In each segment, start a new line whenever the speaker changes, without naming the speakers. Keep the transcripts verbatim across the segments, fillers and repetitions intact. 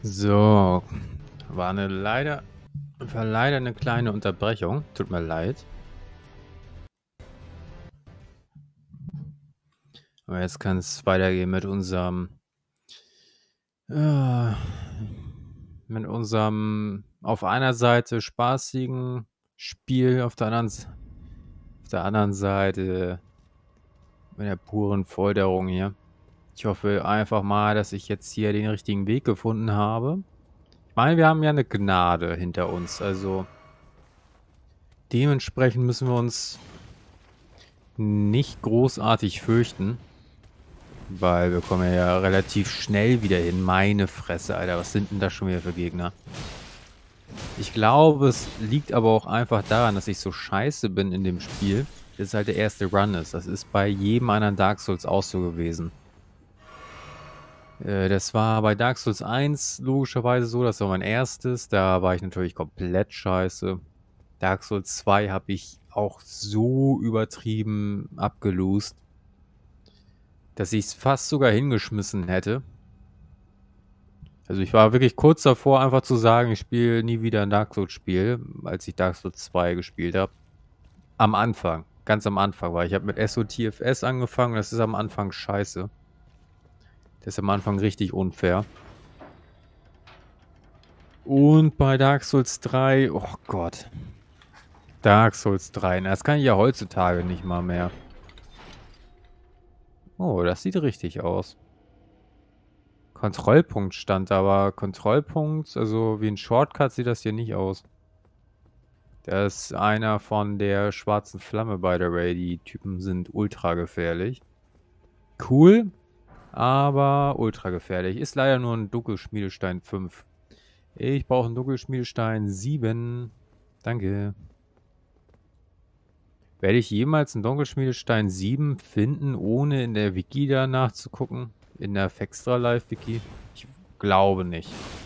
So, war eine leider, war leider eine kleine Unterbrechung. Tut mir leid. Aber jetzt kann es weitergehen mit unserem, äh, mit unserem auf einer Seite spaßigen Spiel, auf der anderen, auf der anderen Seite mit der puren Folterung hier. Ich hoffe einfach mal, dass ich jetzt hier den richtigen Weg gefunden habe. Ich meine, wir haben ja eine Gnade hinter uns, also dementsprechend müssen wir uns nicht großartig fürchten, weil wir kommen ja relativ schnell wieder hin. Meine Fresse, Alter, was sind denn das schon wieder für Gegner? Ich glaube, es liegt aber auch einfach daran, dass ich so scheiße bin in dem Spiel, dass es halt der erste Run ist. Das ist bei jedem anderen Dark Souls auch so gewesen. Äh, das war bei Dark Souls eins logischerweise so, das war mein erstes. Da war ich natürlich komplett scheiße. Dark Souls zwei habe ich auch so übertrieben abgelost, dass ich es fast sogar hingeschmissen hätte. Also ich war wirklich kurz davor, einfach zu sagen, ich spiele nie wieder ein Dark Souls-Spiel, als ich Dark Souls zwei gespielt habe. Am Anfang, ganz am Anfang war ich. Ich habe mit S O T F S angefangen, das ist am Anfang scheiße. Das ist am Anfang richtig unfair. Und bei Dark Souls drei, oh Gott. Dark Souls drei, na, das kann ich ja heutzutage nicht mal mehr. Oh, das sieht richtig aus. Kontrollpunkt stand, aber Kontrollpunkt, also wie ein Shortcut sieht das hier nicht aus. Das ist einer von der schwarzen Flamme, by the way. Die Typen sind ultra gefährlich. Cool, aber ultra gefährlich. Ist leider nur ein Dunkelschmiedestein fünf. Ich brauche einen Dunkelschmiedestein sieben. Danke. Werde ich jemals einen Dunkelschmiedestein sieben finden, ohne in der Wiki da nachzugucken? In der Fextra Live Wiki? Ich glaube nicht.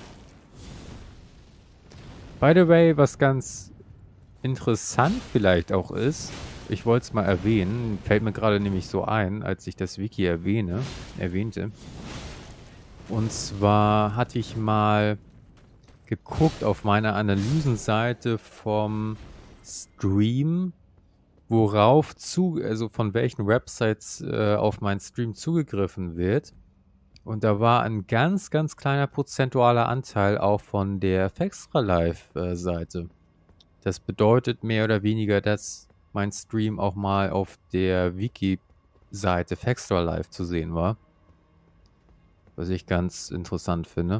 By the way, was ganz interessant vielleicht auch ist, ich wollte es mal erwähnen, fällt mir gerade nämlich so ein, als ich das Wiki erwähne, erwähnte. Und zwar hatte ich mal geguckt auf meiner Analysenseite vom Stream, worauf zu, also von welchen Websites äh, auf meinen Stream zugegriffen wird. Und da war ein ganz, ganz kleiner prozentualer Anteil auch von der Fextra Live-Seite. Das bedeutet mehr oder weniger, dass mein Stream auch mal auf der Wiki-Seite Fextra Live zu sehen war. Was ich ganz interessant finde.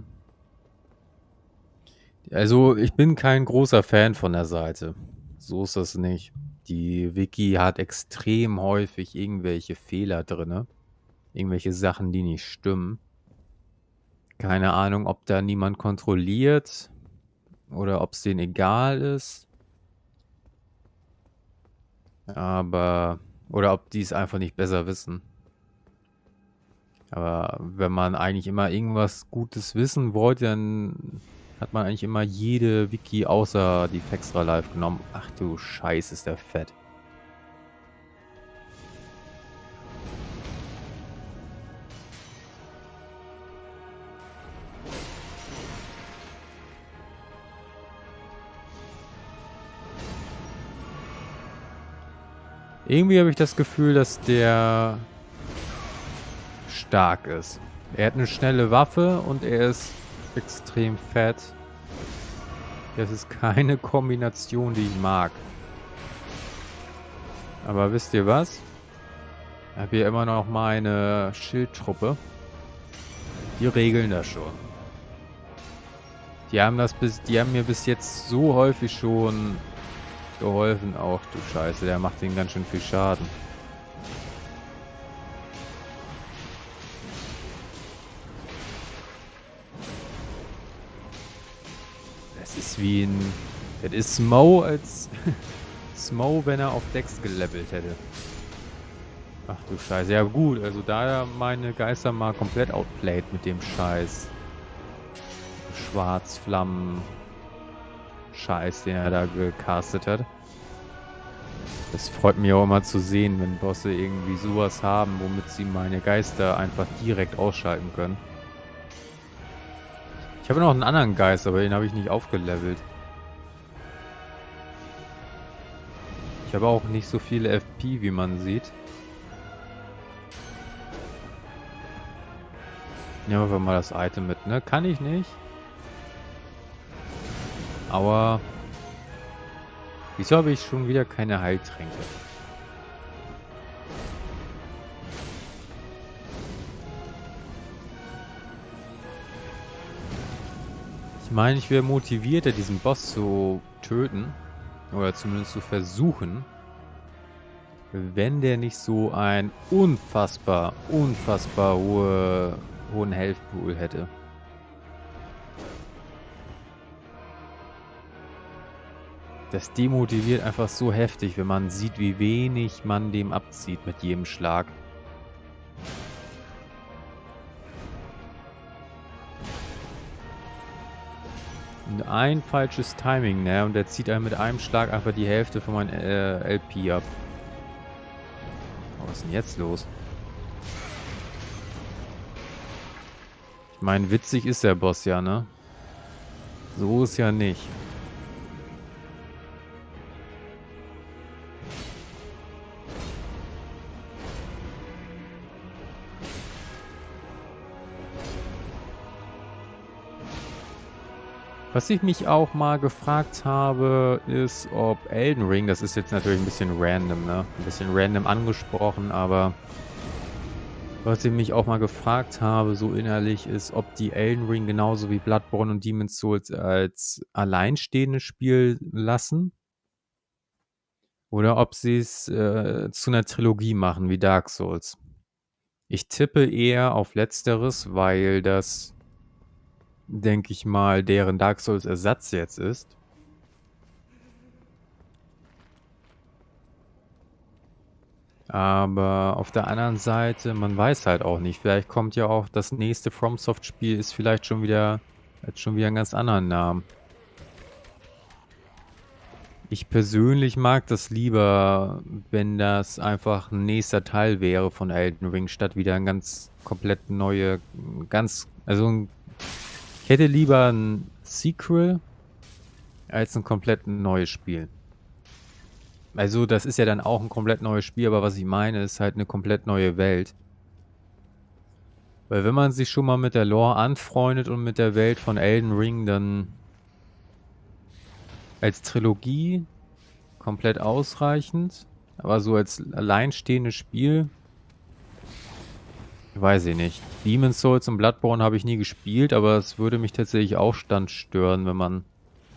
Also, ich bin kein großer Fan von der Seite. So ist das nicht. Die Wiki hat extrem häufig irgendwelche Fehler drin. Irgendwelche Sachen, die nicht stimmen. Keine Ahnung, ob da niemand kontrolliert oder ob es denen egal ist. Aber, oder ob die es einfach nicht besser wissen. Aber wenn man eigentlich immer irgendwas Gutes wissen wollte, dann hat man eigentlich immer jede Wiki außer die Fextra Live genommen. Ach du Scheiße, ist der fett. Irgendwie habe ich das Gefühl, dass der stark ist. Er hat eine schnelle Waffe und er ist extrem fett. Das ist keine Kombination, die ich mag. Aber wisst ihr was? Ich habe hier immer noch meine Schildtruppe. Die regeln das schon. Die haben das bis, die haben mir bis jetzt so häufig schon geholfen. Auch du Scheiße, der macht denen ganz schön viel Schaden. Das ist wie ein... Das ist Smo als... Smo, wenn er auf Dex gelevelt hätte. Ach du Scheiße. Ja gut, also da meine Geister mal komplett outplayed mit dem Scheiß. Schwarzflammen... Scheiß, den er da gecastet hat. Das freut mich auch immer zu sehen, wenn Bosse irgendwie sowas haben, womit sie meine Geister einfach direkt ausschalten können. Ich habe noch einen anderen Geist, aber den habe ich nicht aufgelevelt. Ich habe auch nicht so viele F P, wie man sieht. Nehmen wir mal das Item mit, ne? Kann ich nicht. Aber wieso habe ich schon wieder keine Heiltränke? Ich meine, ich wäre motivierter, diesen Boss zu töten. Oder zumindest zu versuchen. Wenn der nicht so ein unfassbar, unfassbar hohe, hohen Health Pool hätte. Das demotiviert einfach so heftig, wenn man sieht, wie wenig man dem abzieht mit jedem Schlag. Und ein falsches Timing, ne? Und der zieht einem mit einem Schlag einfach die Hälfte von meinem äh, L P ab. Oh, was ist denn jetzt los? Ich meine, witzig ist der Boss ja, ne? So ist ja nicht. Was ich mich auch mal gefragt habe, ist, ob Elden Ring, das ist jetzt natürlich ein bisschen random, ne? Ein bisschen random angesprochen, aber was ich mich auch mal gefragt habe, so innerlich, ist, ob die Elden Ring genauso wie Bloodborne und Demon's Souls als alleinstehendes Spiel lassen. Oder ob sie es äh, zu einer Trilogie machen, wie Dark Souls. Ich tippe eher auf Letzteres, weil das, denke ich mal, deren Dark Souls Ersatz jetzt ist. Aber auf der anderen Seite, man weiß halt auch nicht. Vielleicht kommt ja auch das nächste FromSoft-Spiel, ist vielleicht schon wieder, hat schon wieder einen ganz anderen Namen. Ich persönlich mag das lieber, wenn das einfach ein nächster Teil wäre von Elden Ring, statt wieder ein ganz komplett neue, ganz, also ein, ich hätte lieber ein Sequel als ein komplett neues Spiel. Also das ist ja dann auch ein komplett neues Spiel, aber was ich meine, ist halt eine komplett neue Welt. Weil wenn man sich schon mal mit der Lore anfreundet und mit der Welt von Elden Ring, dann als Trilogie komplett ausreichend. Aber so als alleinstehendes Spiel, weiß ich nicht. Demon's Souls und Bloodborne habe ich nie gespielt, aber es würde mich tatsächlich auch stand stören, wenn man...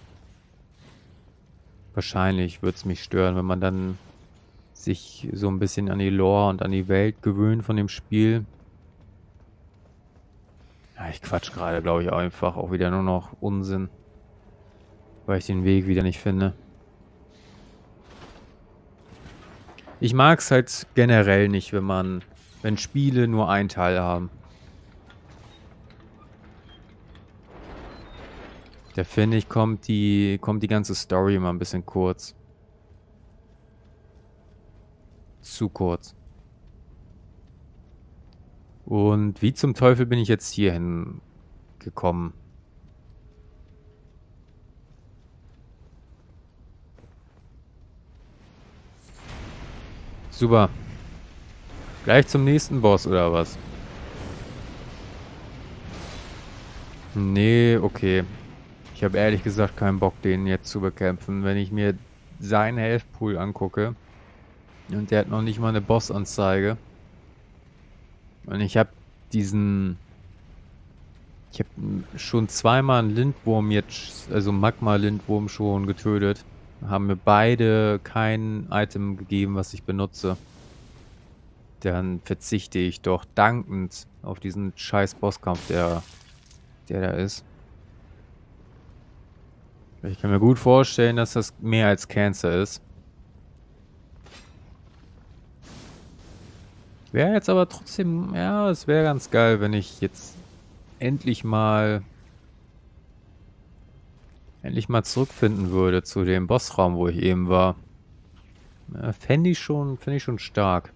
Wahrscheinlich würde es mich stören, wenn man dann sich so ein bisschen an die Lore und an die Welt gewöhnt von dem Spiel. Ja, ich quatsch gerade, glaube ich, einfach auch wieder nur noch Unsinn. Weil ich den Weg wieder nicht finde. Ich mag es halt generell nicht, wenn man, wenn Spiele nur einen Teil haben. Da finde ich, kommt die, kommt die ganze Story immer ein bisschen kurz. Zu kurz. Und wie zum Teufel bin ich jetzt hierhin gekommen? Super. Gleich zum nächsten Boss, oder was? Nee, okay. Ich habe ehrlich gesagt keinen Bock, den jetzt zu bekämpfen. Wenn ich mir seinen Health Pool angucke und der hat noch nicht mal eine Bossanzeige. Und ich habe diesen... Ich habe schon zweimal einen Lindwurm jetzt, also Magma-Lindwurm schon getötet. Haben mir beide kein Item gegeben, was ich benutze. Dann verzichte ich doch dankend auf diesen scheiß Bosskampf, der, der da ist. Ich kann mir gut vorstellen, dass das mehr als Cancer ist. Wäre jetzt aber trotzdem, ja, es wäre ganz geil, wenn ich jetzt endlich mal endlich mal zurückfinden würde zu dem Bossraum, wo ich eben war. Ja, fände ich schon, fände ich schon stark.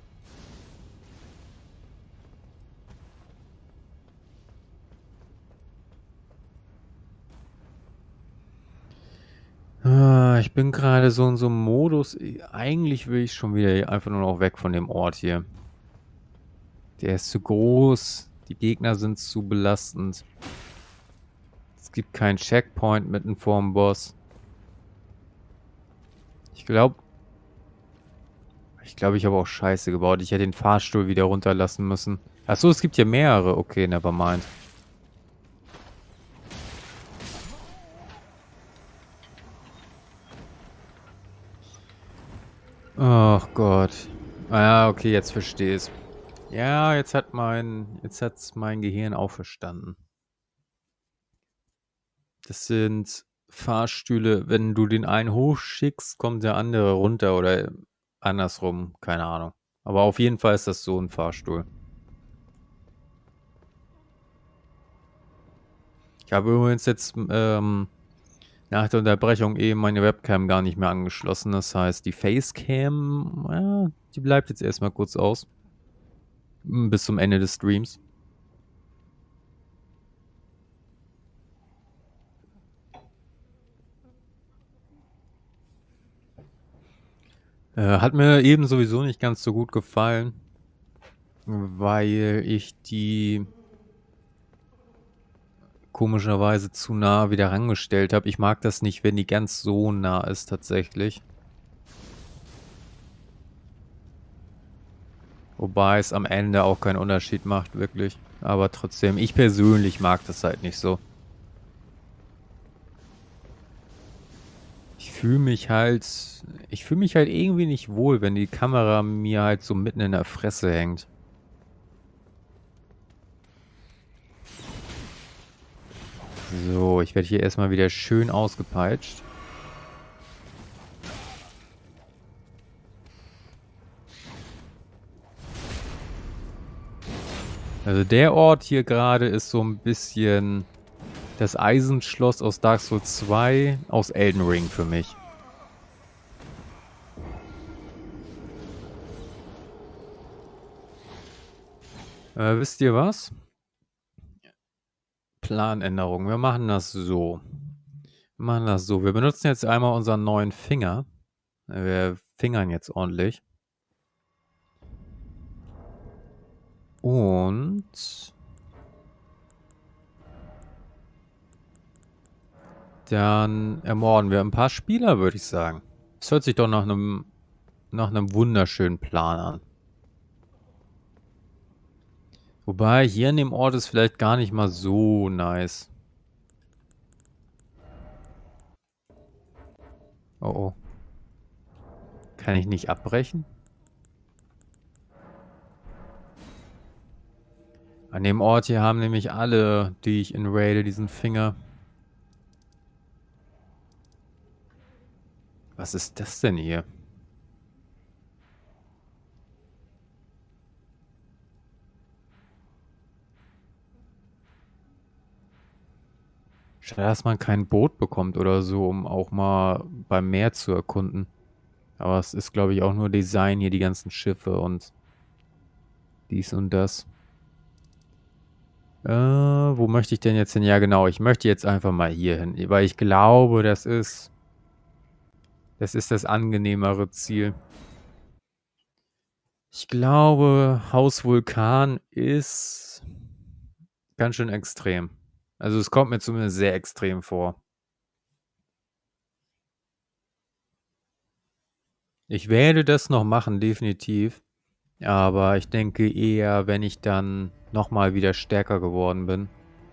ich bin gerade so in so einem Modus. Eigentlich will ich schon wieder einfach nur noch weg von dem Ort hier. Der ist zu groß. Die Gegner sind zu belastend. Es gibt keinen Checkpoint mitten vorm Boss. Ich glaube... Ich glaube, ich habe auch Scheiße gebaut. Ich hätte den Fahrstuhl wieder runterlassen müssen. Achso, es gibt hier mehrere. Okay, nevermind. Ach Gott. Ah, okay, jetzt verstehe ich's. Ja, jetzt hat mein, jetzt hat's mein Gehirn auch verstanden. Das sind Fahrstühle, wenn du den einen hochschickst, kommt der andere runter oder andersrum, keine Ahnung. Aber auf jeden Fall ist das so ein Fahrstuhl. Ich habe übrigens jetzt ähm, nach der Unterbrechung eben meine Webcam gar nicht mehr angeschlossen. Das heißt, die Facecam, ja, die bleibt jetzt erstmal kurz aus. Bis zum Ende des Streams. Äh, hat mir eben sowieso nicht ganz so gut gefallen, weil ich die komischerweise zu nah wieder rangestellt habe. Ich mag das nicht, wenn die ganz so nah ist tatsächlich. Wobei es am Ende auch keinen Unterschied macht, wirklich. Aber trotzdem, ich persönlich mag das halt nicht so. Ich fühle mich halt, ich fühle mich halt irgendwie nicht wohl, wenn die Kamera mir halt so mitten in der Fresse hängt. So, ich werde hier erstmal wieder schön ausgepeitscht. Also der Ort hier gerade ist so ein bisschen das Eisenschloss aus Dark Souls zwei aus Elden Ring für mich. Äh, wisst ihr was? Planänderung. Wir machen das so. Wir machen das so. Wir benutzen jetzt einmal unseren neuen Finger. Wir fingern jetzt ordentlich. Und dann ermorden wir ein paar Spieler, würde ich sagen. Das hört sich doch nach einem nach einem wunderschönen Plan an. Wobei, hier in dem Ort ist vielleicht gar nicht mal so nice. Oh oh. Kann ich nicht abbrechen? An dem Ort hier haben nämlich alle, die ich inraide, diesen Finger. Was ist das denn hier? Schade, dass man kein Boot bekommt oder so, um auch mal beim Meer zu erkunden. Aber es ist, glaube ich, auch nur Design hier, die ganzen Schiffe und dies und das. Äh, wo möchte ich denn jetzt hin? Ja, genau, ich möchte jetzt einfach mal hier hin, weil ich glaube, das ist... Das ist das angenehmere Ziel. Ich glaube, Haus Vulkan ist ganz schön extrem. Also es kommt mir zumindest sehr extrem vor. Ich werde das noch machen, definitiv. Aber ich denke eher, wenn ich dann nochmal wieder stärker geworden bin.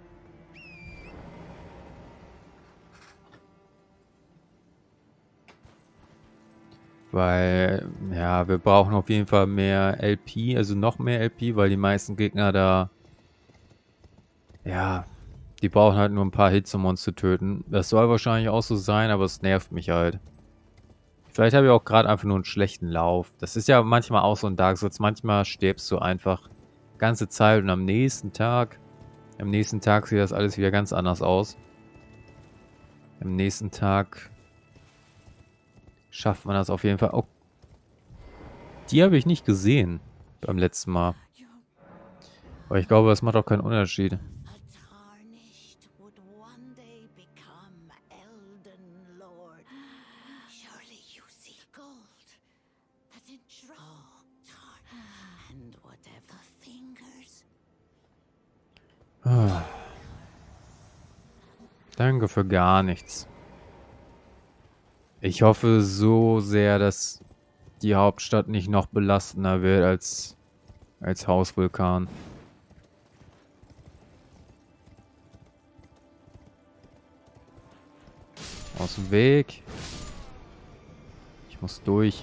Weil, ja, wir brauchen auf jeden Fall mehr L P, also noch mehr L P, weil die meisten Gegner da, ja, die brauchen halt nur ein paar Hits, um uns zu töten. Das soll wahrscheinlich auch so sein, aber es nervt mich halt. Vielleicht habe ich auch gerade einfach nur einen schlechten Lauf. Das ist ja manchmal auch so ein Dark Souls. Manchmal stirbst du einfach ganze Zeit und am nächsten Tag, am nächsten Tag sieht das alles wieder ganz anders aus. Am nächsten Tag schafft man das auf jeden Fall. Oh, die habe ich nicht gesehen beim letzten Mal. Aber ich glaube, das macht auch keinen Unterschied. Ah. Danke für gar nichts. Ich hoffe so sehr, dass die Hauptstadt nicht noch belastender wird als, als Hausvulkan. Aus dem Weg. Ich muss durch.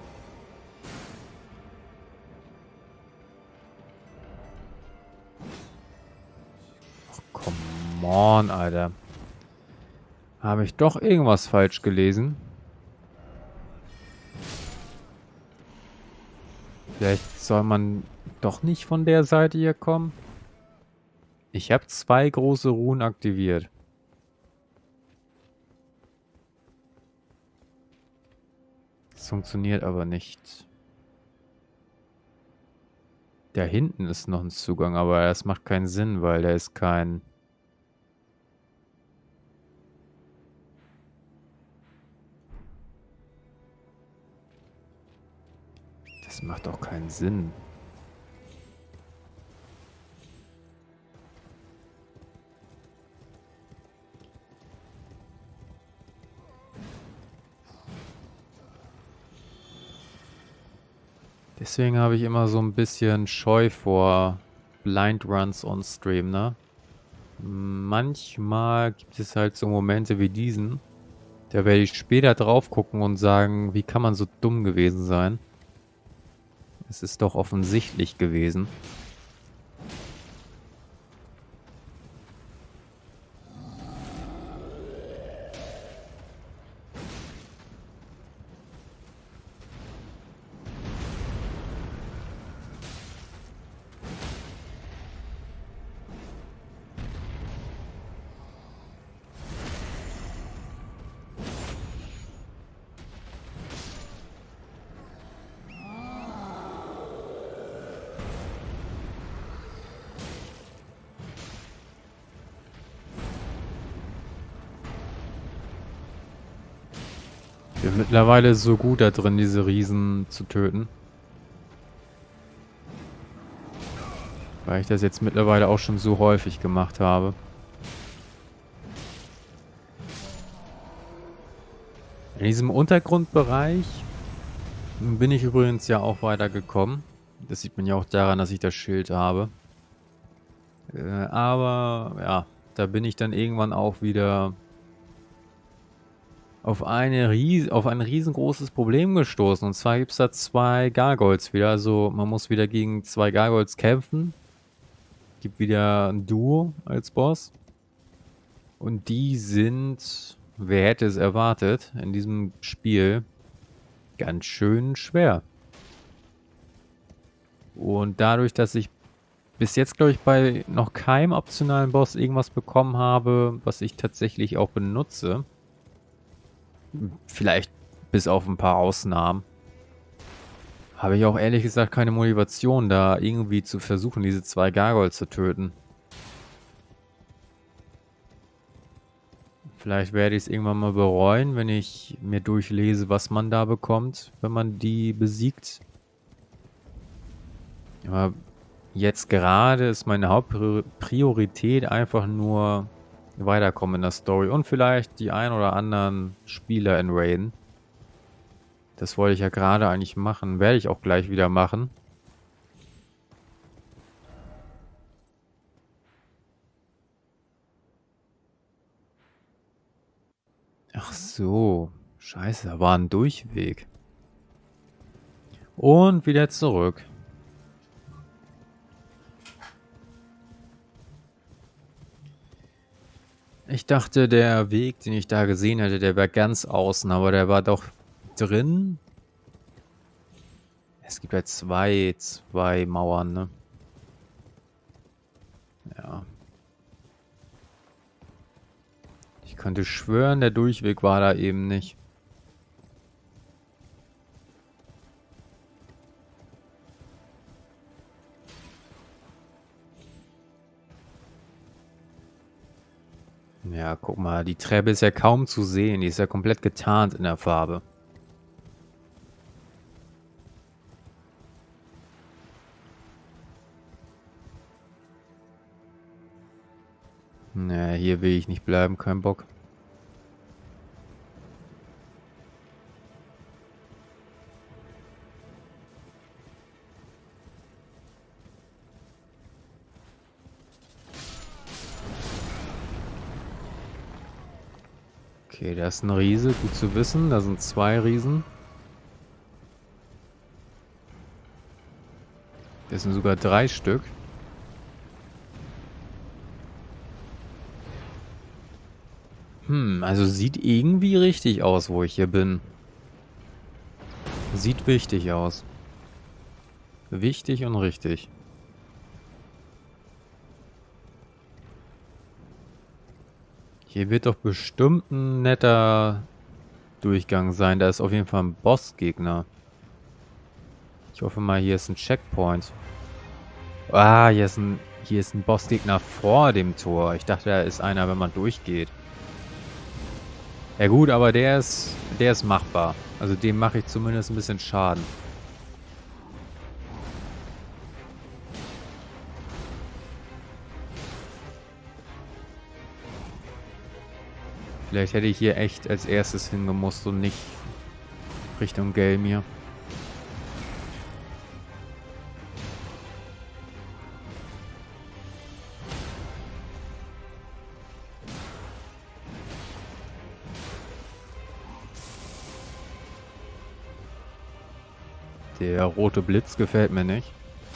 Ach, come on, Alter. Habe ich doch irgendwas falsch gelesen? Vielleicht soll man doch nicht von der Seite hier kommen? Ich habe zwei große Runen aktiviert. Das funktioniert aber nicht. Da hinten ist noch ein Zugang, aber das macht keinen Sinn, weil da ist kein... Das macht auch keinen Sinn. Deswegen habe ich immer so ein bisschen Scheu vor Blind Runs on Stream, ne? Manchmal gibt es halt so Momente wie diesen. Da werde ich später drauf gucken und sagen, wie kann man so dumm gewesen sein? Es ist doch offensichtlich gewesen. Ich bin mittlerweile so gut da drin, diese Riesen zu töten. Weil ich das jetzt mittlerweile auch schon so häufig gemacht habe. In diesem Untergrundbereich bin ich übrigens ja auch weitergekommen. Das sieht man ja auch daran, dass ich das Schild habe. Äh, aber ja, da bin ich dann irgendwann auch wieder auf, eine Ries auf ein riesengroßes Problem gestoßen. Und zwar gibt es da zwei Gargoyles wieder. Also man muss wieder gegen zwei Gargoyles kämpfen. Gibt wieder ein Duo als Boss. Und die sind, wer hätte es erwartet, in diesem Spiel ganz schön schwer. Und dadurch, dass ich bis jetzt, glaube ich, bei noch keinem optionalen Boss irgendwas bekommen habe, was ich tatsächlich auch benutze, vielleicht bis auf ein paar Ausnahmen, habe ich auch ehrlich gesagt keine Motivation, da irgendwie zu versuchen, diese zwei Gargoyles zu töten. Vielleicht werde ich es irgendwann mal bereuen, wenn ich mir durchlese, was man da bekommt, wenn man die besiegt. Aber jetzt gerade ist meine Hauptpriorität einfach nur weiterkommen in der Story und vielleicht die ein oder anderen Spieler in Raiden. Das wollte ich ja gerade eigentlich machen. Werde ich auch gleich wieder machen. Ach so. Scheiße, da war ein Durchweg. Und wieder zurück. Ich dachte, der Weg, den ich da gesehen hatte, der wäre ganz außen, aber der war doch drin. Es gibt halt zwei, zwei Mauern, ne? Ja. Ich könnte schwören, der Durchweg war da eben nicht. Ja, guck mal, die Treppe ist ja kaum zu sehen. Die ist ja komplett getarnt in der Farbe. Ne, hier will ich nicht bleiben, kein Bock. Okay, da ist ein Riese, gut zu wissen. Da sind zwei Riesen. Das sind sogar drei Stück. Hm, also sieht irgendwie richtig aus, wo ich hier bin. Sieht wichtig aus. Wichtig und richtig. Hier wird doch bestimmt ein netter Durchgang sein. Da ist auf jeden Fall ein Bossgegner. Ich hoffe mal, hier ist ein Checkpoint. Ah, hier ist ein, hier ist ein Bossgegner vor dem Tor. Ich dachte, da ist einer, wenn man durchgeht. Ja gut, aber der ist, der ist machbar. Also dem mache ich zumindest ein bisschen Schaden. Vielleicht hätte ich hier echt als erstes hingemusst und nicht Richtung Gelmir. Der rote Blitz gefällt mir nicht.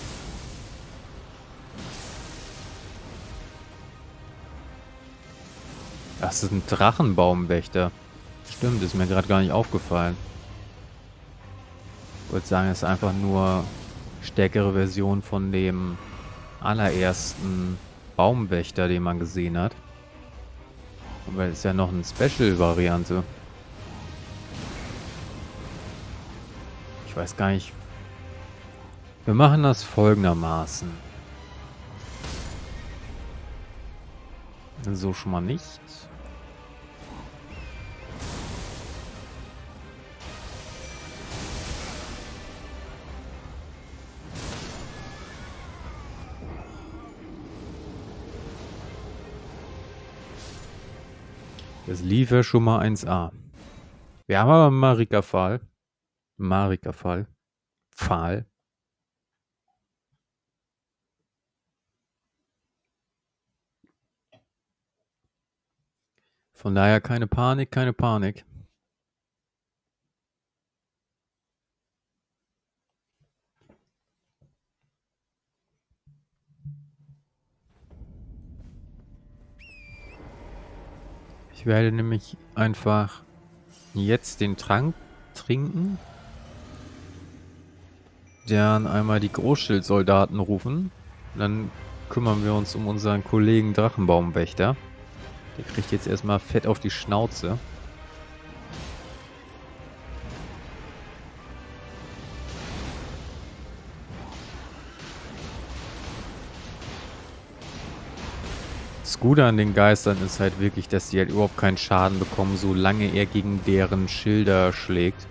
Das ist ein Drachenbaumwächter. Stimmt, ist mir gerade gar nicht aufgefallen. Ich wollte sagen, es ist einfach nur stärkere Version von dem allerersten Baumwächter, den man gesehen hat. Aber es ist ja noch eine Special-Variante. Ich weiß gar nicht. Wir machen das folgendermaßen. So schon mal nicht. Das lief ja schon mal eins a. Wir haben aber Marika-Pfahl. Marika-Pfahl. Pfahl. Von daher keine Panik, keine Panik. Ich werde nämlich einfach jetzt den Trank trinken. Dann einmal die Großschildsoldaten rufen. Dann kümmern wir uns um unseren Kollegen Drachenbaumwächter. Der kriegt jetzt erstmal fett auf die Schnauze. Das Gute an den Geistern ist halt wirklich, dass die halt überhaupt keinen Schaden bekommen, solange er gegen deren Schilder schlägt.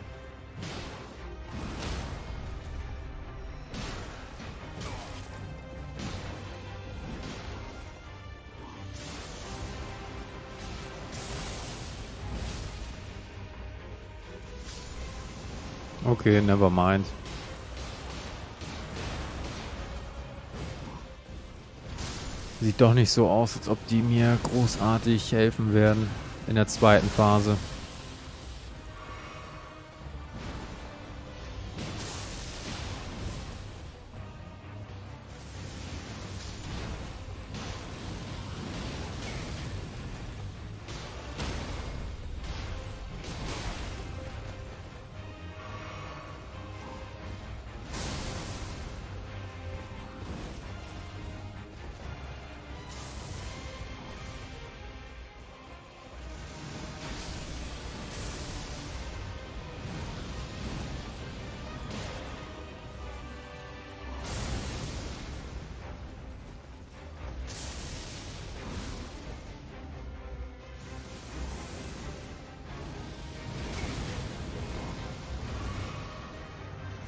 Okay, never mind. Sieht doch nicht so aus, als ob die mir großartig helfen werden in der zweiten Phase.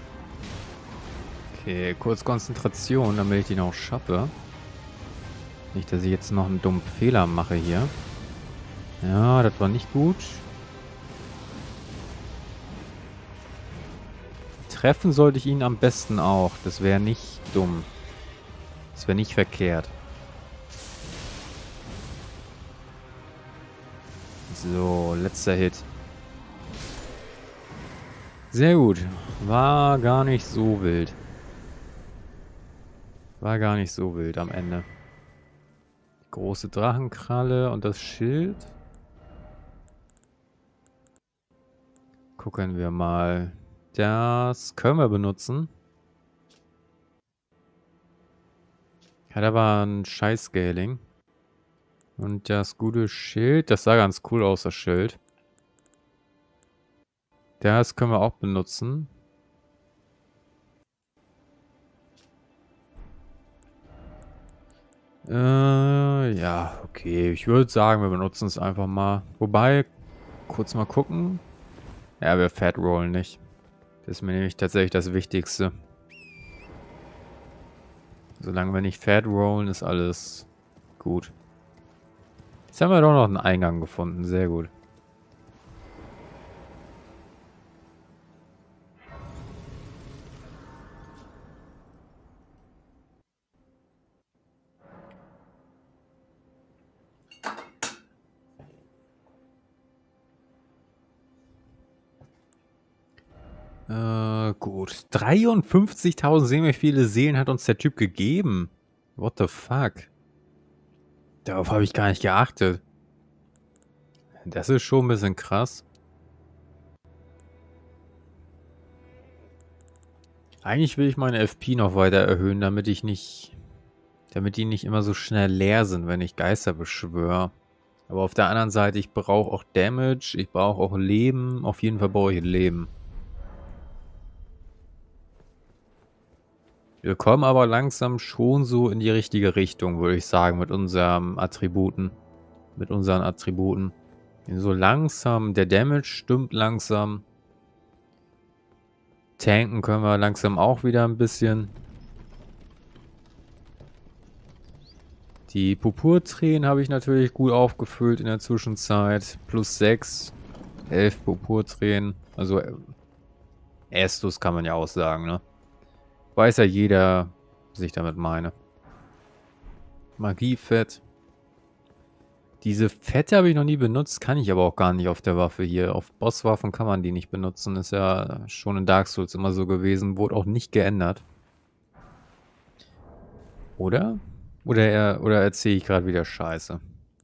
Okay, kurz Konzentration, damit ich den auch schaffe. Nicht, dass ich jetzt noch einen dummen Fehler mache hier. Ja, das war nicht gut. Treffen sollte ich ihn am besten auch. Das wäre nicht dumm. Das wäre nicht verkehrt. So, letzter Hit. Sehr gut. War gar nicht so wild. War gar nicht so wild am Ende. Große Drachenkralle und das Schild. Gucken wir mal. Das können wir benutzen. Hat aber ein Scheiß-Scaling. Und das gute Schild, das sah ganz cool aus, das Schild. Das können wir auch benutzen. Äh, ja, okay. Ich würde sagen, wir benutzen es einfach mal. Wobei, kurz mal gucken. Ja, wir Fat Rollen nicht. Das ist mir nämlich tatsächlich das Wichtigste. Solange wir nicht Fat Rollen, ist alles gut. Jetzt haben wir doch noch einen Eingang gefunden. Sehr gut. Äh, gut. dreiundfünfzigtausend, sehen wir, wie viele Seelen hat uns der Typ gegeben. What the fuck? Darauf habe ich gar nicht geachtet. Das ist schon ein bisschen krass. Eigentlich will ich meine F P noch weiter erhöhen, damit ich nicht... Damit die nicht immer so schnell leer sind, wenn ich Geister beschwöre. Aber auf der anderen Seite, ich brauche auch Damage, ich brauche auch Leben. Auf jeden Fall brauche ich Leben. Wir kommen aber langsam schon so in die richtige Richtung, würde ich sagen, mit unseren Attributen. Mit unseren Attributen. So langsam, der Damage stimmt langsam. Tanken können wir langsam auch wieder ein bisschen. Die Purpurtränen habe ich natürlich gut aufgefüllt in der Zwischenzeit. Plus sechs, elf Purpurtränen. Also Estus kann man ja auch sagen, ne? Weiß ja jeder, was ich damit meine. Magiefett. Diese Fette habe ich noch nie benutzt, kann ich aber auch gar nicht auf der Waffe hier. Auf Bosswaffen kann man die nicht benutzen. Ist ja schon in Dark Souls immer so gewesen. Wurde auch nicht geändert. Oder? Oder, er, oder erzähle ich gerade wieder Scheiße?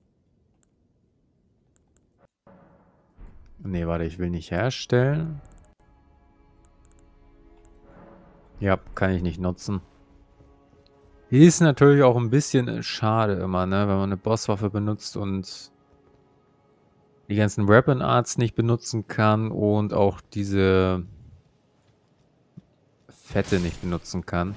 Nee, warte, ich will nicht herstellen. Ja, kann ich nicht nutzen. Ist natürlich auch ein bisschen schade immer, ne, wenn man eine Bosswaffe benutzt und die ganzen Weapon Arts nicht benutzen kann und auch diese Fette nicht benutzen kann.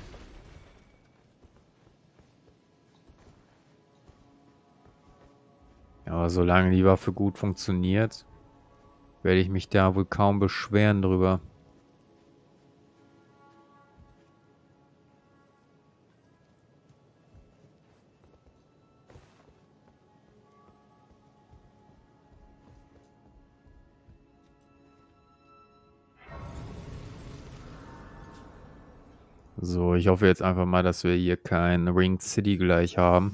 Aber solange die Waffe gut funktioniert, werde ich mich da wohl kaum beschweren drüber. So, ich hoffe jetzt einfach mal, dass wir hier kein Ringed City gleich haben.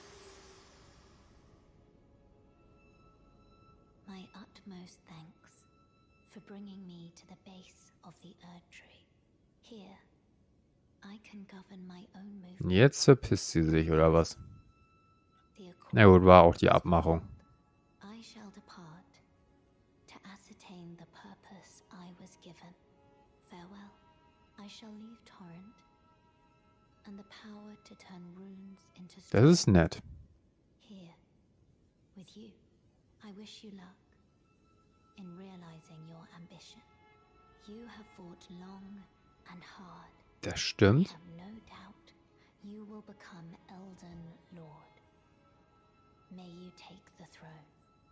My utmost thanks for bringing me to the base of the Erdtree. Here, I can govern my own movement.
Jetzt verpisst sie sich, oder was? Na gut, war auch die Abmachung.
I shall depart to ascertain the purpose I was given. Farewell. I shall leave Torrent and the power to turn runes into
Das ist nett.
Here, with you, I wish you luck in realizing your ambition. You have fought long and hard.
Das stimmt.
I have no doubt you will become Elden Lord. May you take the throne.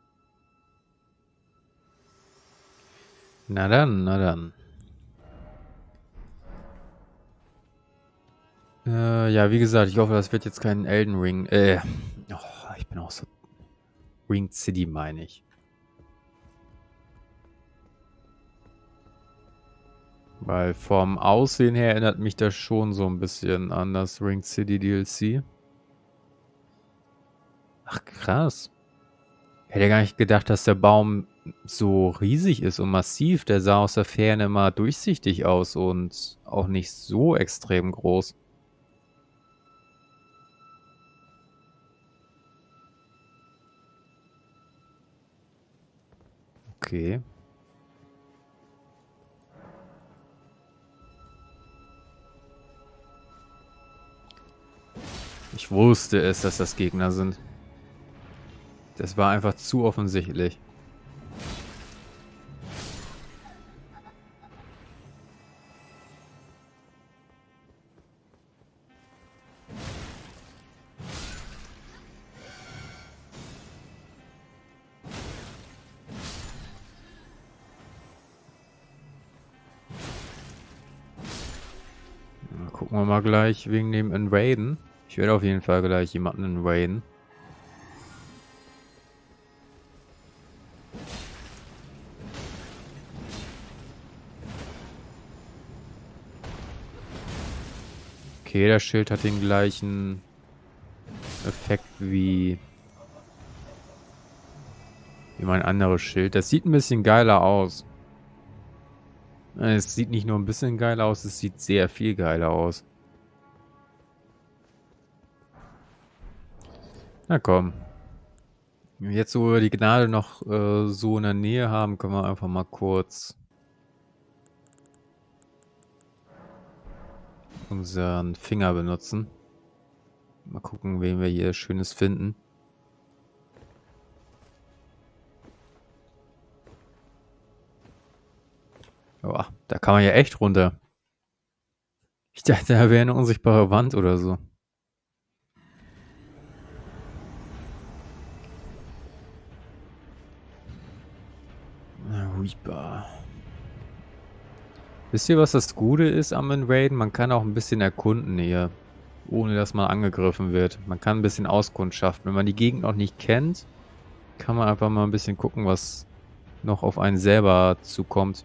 Na dann, na dann. Äh, ja, wie gesagt, ich hoffe, das wird jetzt kein Elden Ring. Äh, oh, ich bin auch so... Ring City, meine ich. Weil vom Aussehen her erinnert mich das schon so ein bisschen an das Ring City D L C. Ach, krass. Ich hätte gar nicht gedacht, dass der Baum so riesig ist und massiv. Der sah aus der Ferne immer durchsichtig aus und auch nicht so extrem groß. Okay. Ich wusste es, dass das Gegner sind. Das war einfach zu offensichtlich. Na, gucken wir mal gleich wegen dem Invaden. Ich werde auf jeden Fall gleich jemanden invaden. Okay, das Schild hat den gleichen Effekt wie, wie mein anderes Schild. Das sieht ein bisschen geiler aus. Es sieht nicht nur ein bisschen geiler aus, es sieht sehr viel geiler aus. Na komm. Jetzt, wo wir die Gnade noch äh, so in der Nähe haben, können wir einfach mal kurz unseren Finger benutzen. Mal gucken, wen wir hier Schönes finden. Oh, da kann man ja echt runter. Ich dachte, da wäre eine unsichtbare Wand oder so. Na, Reaper. Wisst ihr, was das Gute ist am Invaden? Man kann auch ein bisschen erkunden hier, ohne dass man angegriffen wird. Man kann ein bisschen Auskundschaften. Wenn man die Gegend noch nicht kennt, kann man einfach mal ein bisschen gucken, was noch auf einen selber zukommt.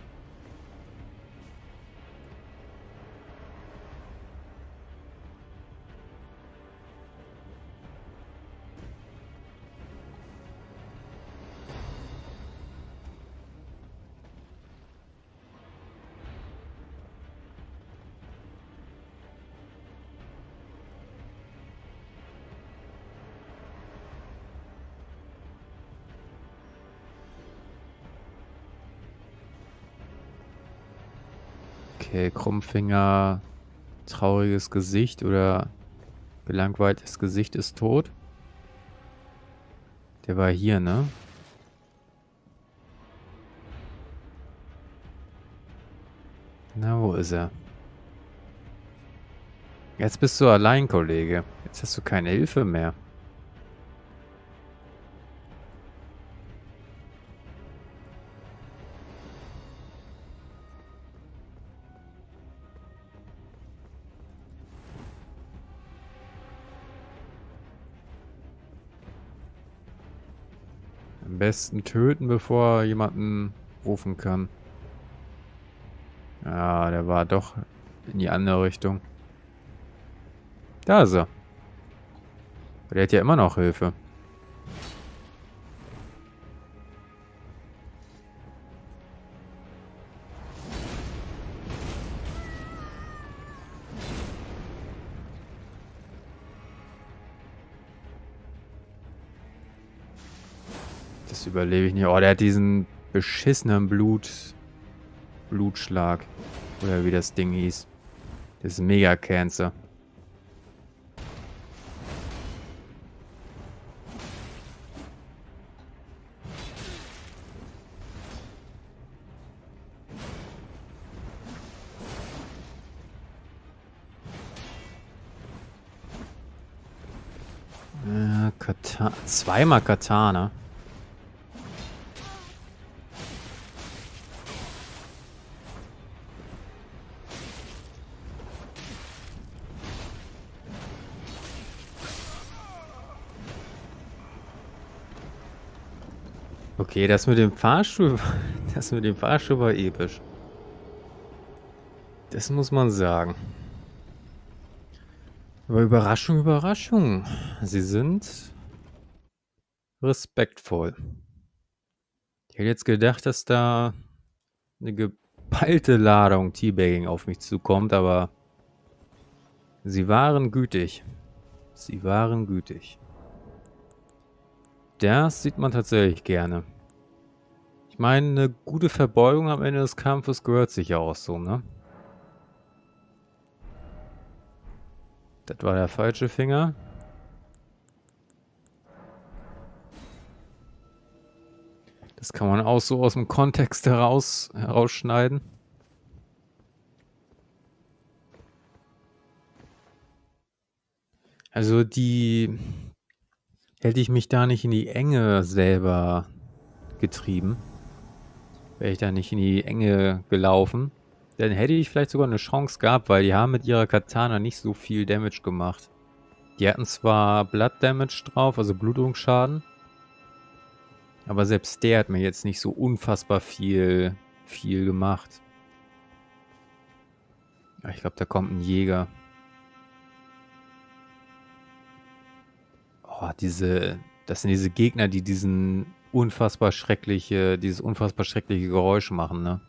Okay, Krummfinger, trauriges Gesicht oder gelangweiltes Gesicht ist tot. Der war hier, ne? Na, wo ist er? Jetzt bist du allein, Kollege. Jetzt hast du keine Hilfe mehr. Am besten töten, bevor er jemanden rufen kann. Ja, der war doch in die andere Richtung. Da ist er. Der hat ja immer noch Hilfe. Das überlebe ich nicht. Oh, der hat diesen beschissenen Blut... Blutschlag. Oder wie das Ding hieß. Das ist Mega Cancer. Äh, Kata zweimal Katana. Okay, das mit dem Fahrstuhl, das mit dem Fahrstuhl war episch. Das muss man sagen. Aber Überraschung, Überraschung. Sie sind respektvoll. Ich hätte jetzt gedacht, dass da eine geballte Ladung Teabagging auf mich zukommt, aber sie waren gütig. Sie waren gütig. Das sieht man tatsächlich gerne. Ich meine, eine gute Verbeugung am Ende des Kampfes gehört sich ja auch so, ne? Das war der falsche Finger. Das kann man auch so aus dem Kontext heraus herausschneiden. Also die... Hätte ich mich da nicht in die Enge selber getrieben, wäre ich da nicht in die Enge gelaufen, dann hätte ich vielleicht sogar eine Chance gehabt, weil die haben mit ihrer Katana nicht so viel Damage gemacht. Die hatten zwar Blood Damage drauf, also Blutungsschaden, aber selbst der hat mir jetzt nicht so unfassbar viel, viel gemacht. Ich glaube, da kommt ein Jäger. Oh, diese, das sind diese Gegner, die diesen unfassbar schreckliche, dieses unfassbar schreckliche Geräusch machen, ne?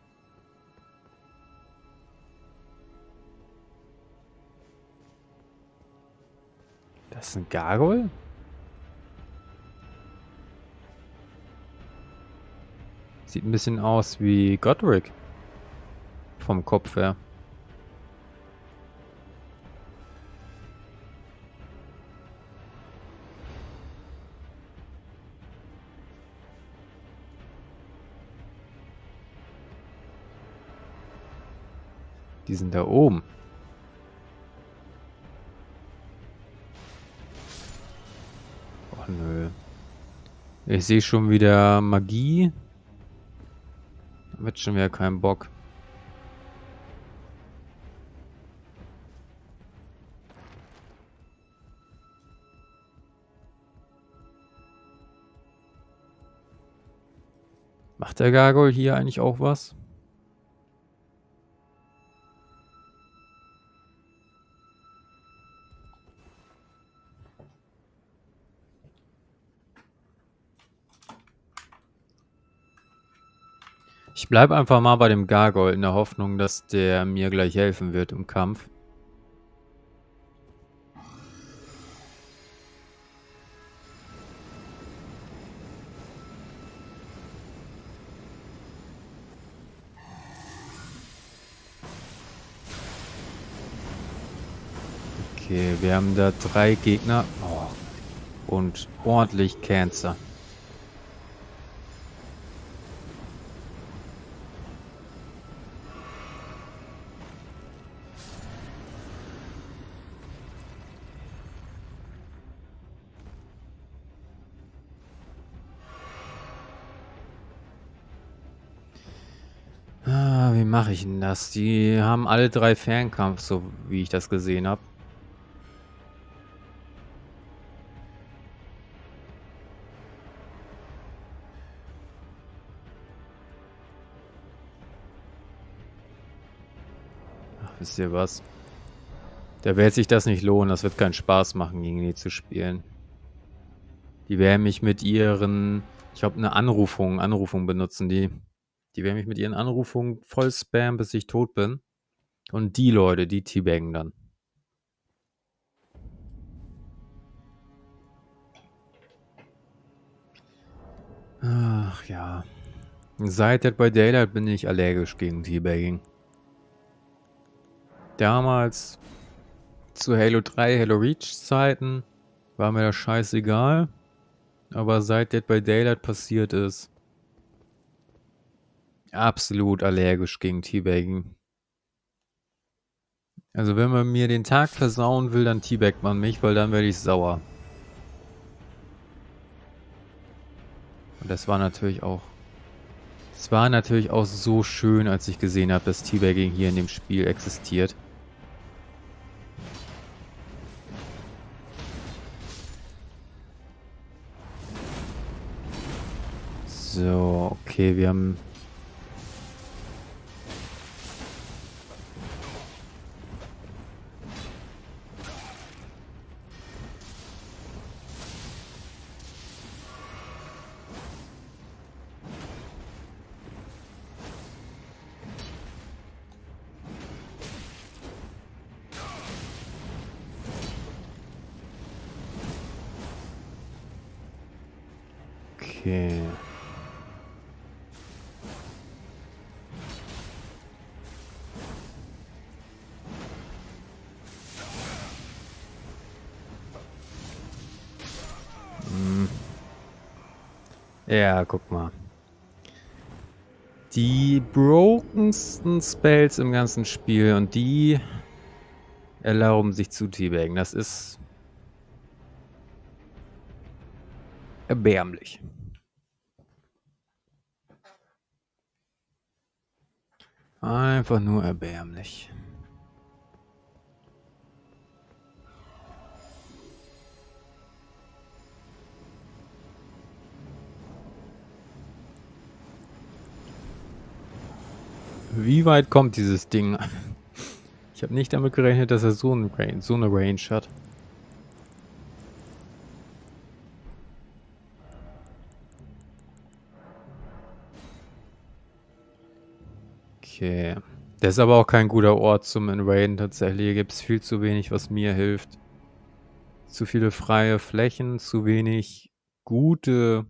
Das ist ein Gargoyle? Sieht ein bisschen aus wie Godric. Vom Kopf her. Die sind da oben. Oh nö. Ich sehe schon wieder Magie. Da wird schon wieder kein Bock. Macht der Gargoyle hier eigentlich auch was? Ich bleibe einfach mal bei dem Gargoyle in der Hoffnung, dass der mir gleich helfen wird im Kampf. Okay, wir haben da drei Gegner. Oh. Und ordentlich Cancer. Ah, wie mache ich denn das? Die haben alle drei Fernkampf, so wie ich das gesehen habe. Ach, wisst ihr was? Da wird sich das nicht lohnen. Das wird keinen Spaß machen, gegen die zu spielen. Die werden mich mit ihren... Ich glaube, eine Anrufung, Anrufung benutzen die. Die werden mich mit ihren Anrufungen voll spammen, bis ich tot bin. Und die Leute, die teabaggen dann. Ach ja. Seit Dead by Daylight bin ich allergisch gegen Teabagging. Damals zu Halo drei, Halo Reach Zeiten war mir das scheißegal. Aber seit Dead by Daylight passiert ist, absolut allergisch gegen Teabagging. Also wenn man mir den Tag versauen will, dann teabaggt man mich, weil dann werde ich sauer. Und das war natürlich auch... Es war natürlich auch so schön, als ich gesehen habe, dass Teabagging hier in dem Spiel existiert. So, okay, wir haben... Okay. Hm. Ja, guck mal. Die brokensten Spells im ganzen Spiel und die erlauben sich zu teabagen. Das ist erbärmlich. Einfach nur erbärmlich. Wie weit kommt dieses Ding? Ich habe nicht damit gerechnet, dass er so, ein Range, so eine Range hat. Okay. Das ist aber auch kein guter Ort zum Invaden tatsächlich. Hier gibt es viel zu wenig, was mir hilft. Zu viele freie Flächen, zu wenig gute,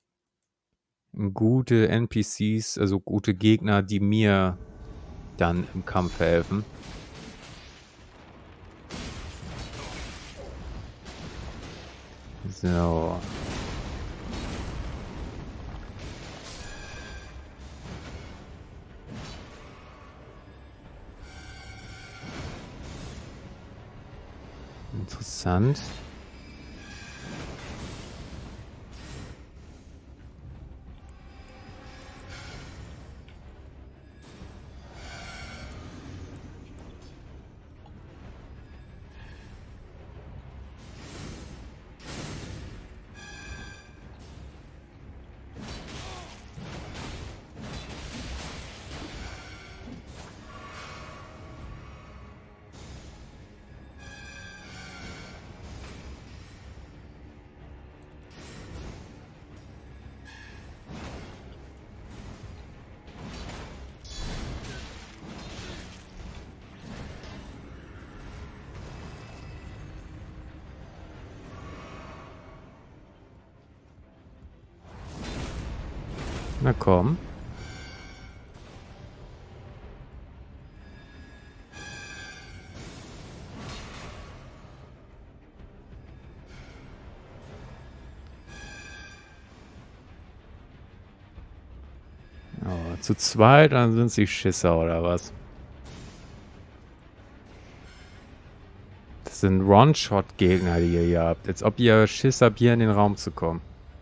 gute N P Cs, also gute Gegner, die mir dann im Kampf helfen. So. Interessant. Na komm. Oh, zu zweit, dann sind sie Schisser oder was? Das sind One-Shot-Gegner, die ihr hier habt. Als ob ihr Schiss habt, hier in den Raum zu kommen.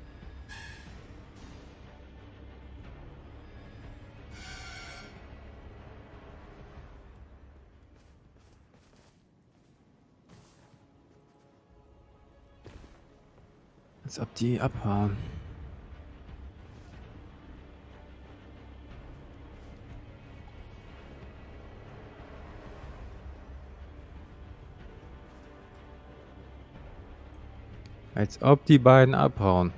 Als ob die abhauen. Als ob die beiden abhauen.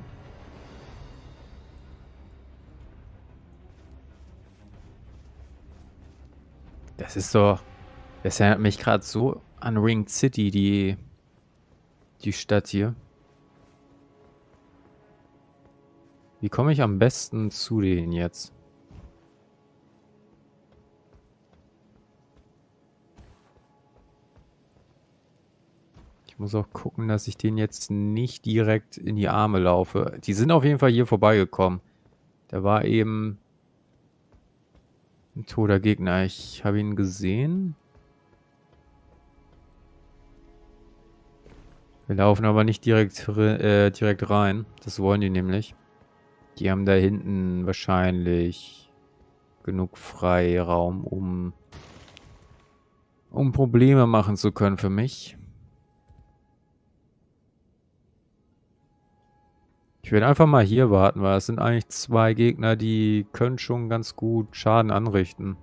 Das ist doch... Das erinnert mich gerade so an Ring City, die... die Stadt hier. Wie komme ich am besten zu denen jetzt? Ich muss auch gucken, dass ich denen jetzt nicht direkt in die Arme laufe. Die sind auf jeden Fall hier vorbeigekommen. Da war eben ein toter Gegner. Ich habe ihn gesehen. Wir laufen aber nicht direkt, äh, direkt rein. Das wollen die nämlich. Die haben da hinten wahrscheinlich genug Freiraum, um, um Probleme machen zu können für mich. Ich werde einfach mal hier warten, weil es sind eigentlich zwei Gegner, die können schon ganz gut Schaden anrichten.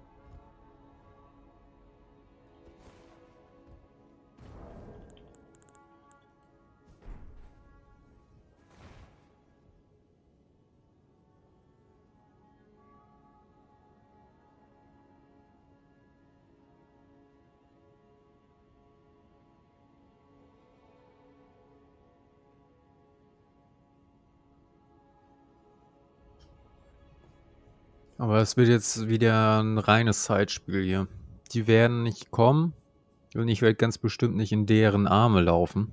Aber es wird jetzt wieder ein reines Zeitspiel hier. Die werden nicht kommen und ich werde ganz bestimmt nicht in deren Arme laufen.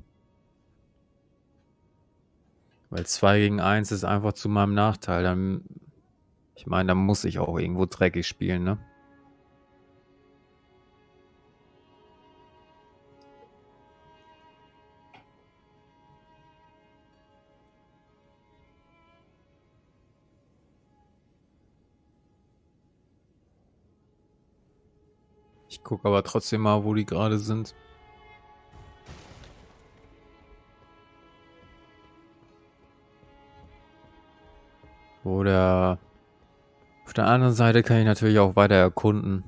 Weil zwei gegen eins ist einfach zu meinem Nachteil. Dann, ich meine, da muss ich auch irgendwo dreckig spielen, ne? Ich gucke aber trotzdem mal, wo die gerade sind. Oder auf der anderen Seite kann ich natürlich auch weiter erkunden.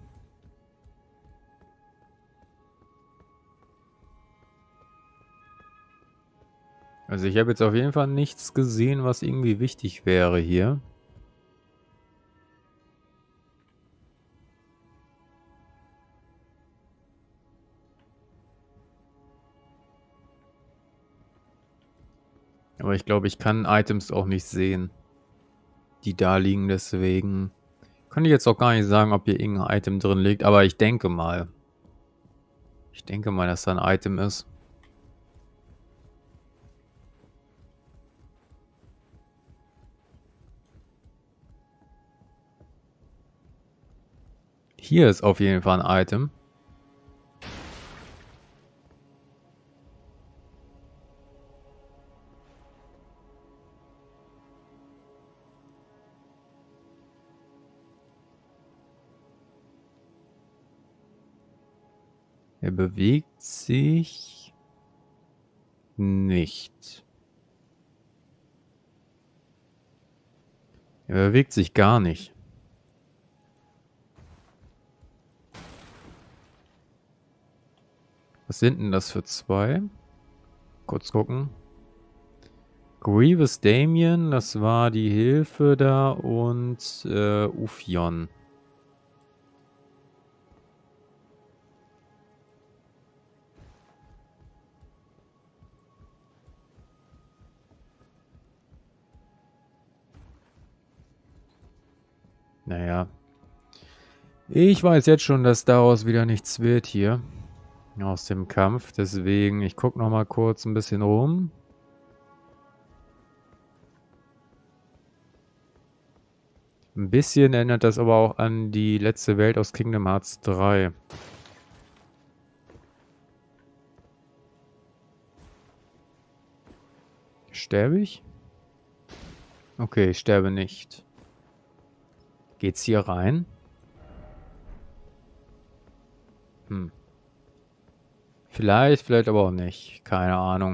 Also ich habe jetzt auf jeden Fall nichts gesehen, was irgendwie wichtig wäre hier. Aber ich glaube, ich kann Items auch nicht sehen, die da liegen. Deswegen kann ich jetzt auch gar nicht sagen, ob hier irgendein Item drin liegt. Aber ich denke mal. Ich denke mal, dass da ein Item ist. Hier ist auf jeden Fall ein Item. Er bewegt sich nicht. Er bewegt sich gar nicht. Was sind denn das für zwei? Kurz gucken. Grievous Damien, das war die Hilfe da, und äh, Uphion. Naja. Ich weiß jetzt schon, dass daraus wieder nichts wird hier. Aus dem Kampf. Deswegen, ich gucke noch mal kurz ein bisschen rum. Ein bisschen erinnert das aber auch an die letzte Welt aus Kingdom Hearts drei. Sterbe ich? Okay, ich sterbe nicht. Geht's hier rein? Hm. Vielleicht, vielleicht aber auch nicht. Keine Ahnung.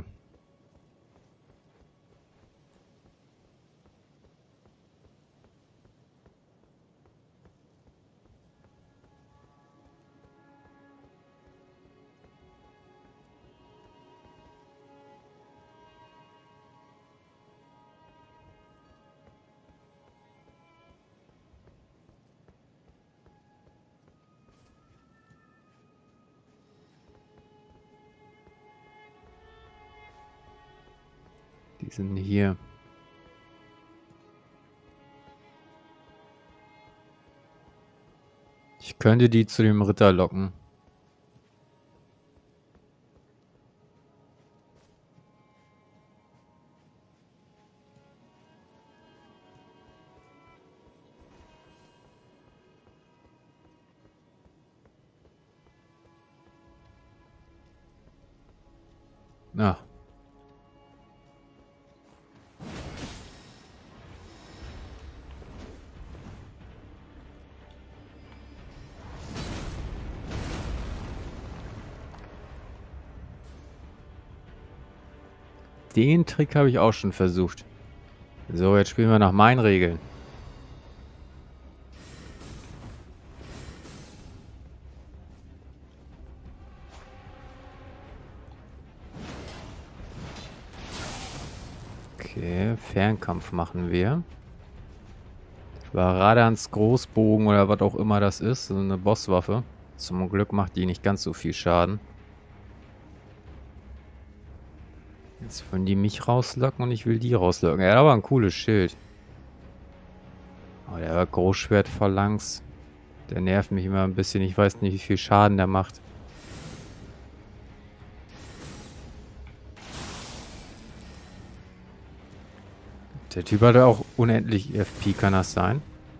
Die sind hier. Ich könnte die zu dem Ritter locken. Ah. Den Trick habe ich auch schon versucht. So, jetzt spielen wir nach meinen Regeln. Okay, Fernkampf machen wir. Varadans Großbogen oder was auch immer das ist, so eine Bosswaffe. Zum Glück macht die nicht ganz so viel Schaden. Jetzt wollen die mich rauslocken und ich will die rauslocken. Er hat aber ein cooles Schild. Oh, der Großschwert Phalanx. Der nervt mich immer ein bisschen. Ich weiß nicht, wie viel Schaden der macht. Der Typ hat ja auch unendlich F P, kann das sein?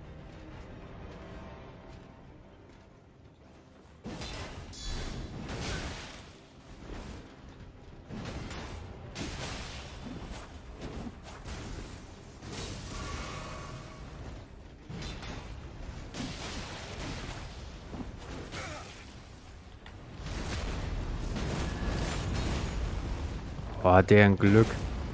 Oh, hat der ein Glück.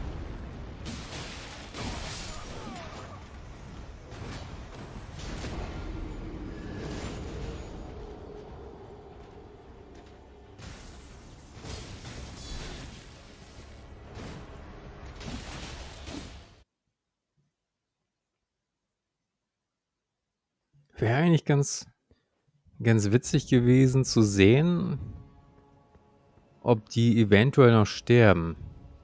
Wäre eigentlich ganz, ganz witzig gewesen zu sehen, ob die eventuell noch sterben.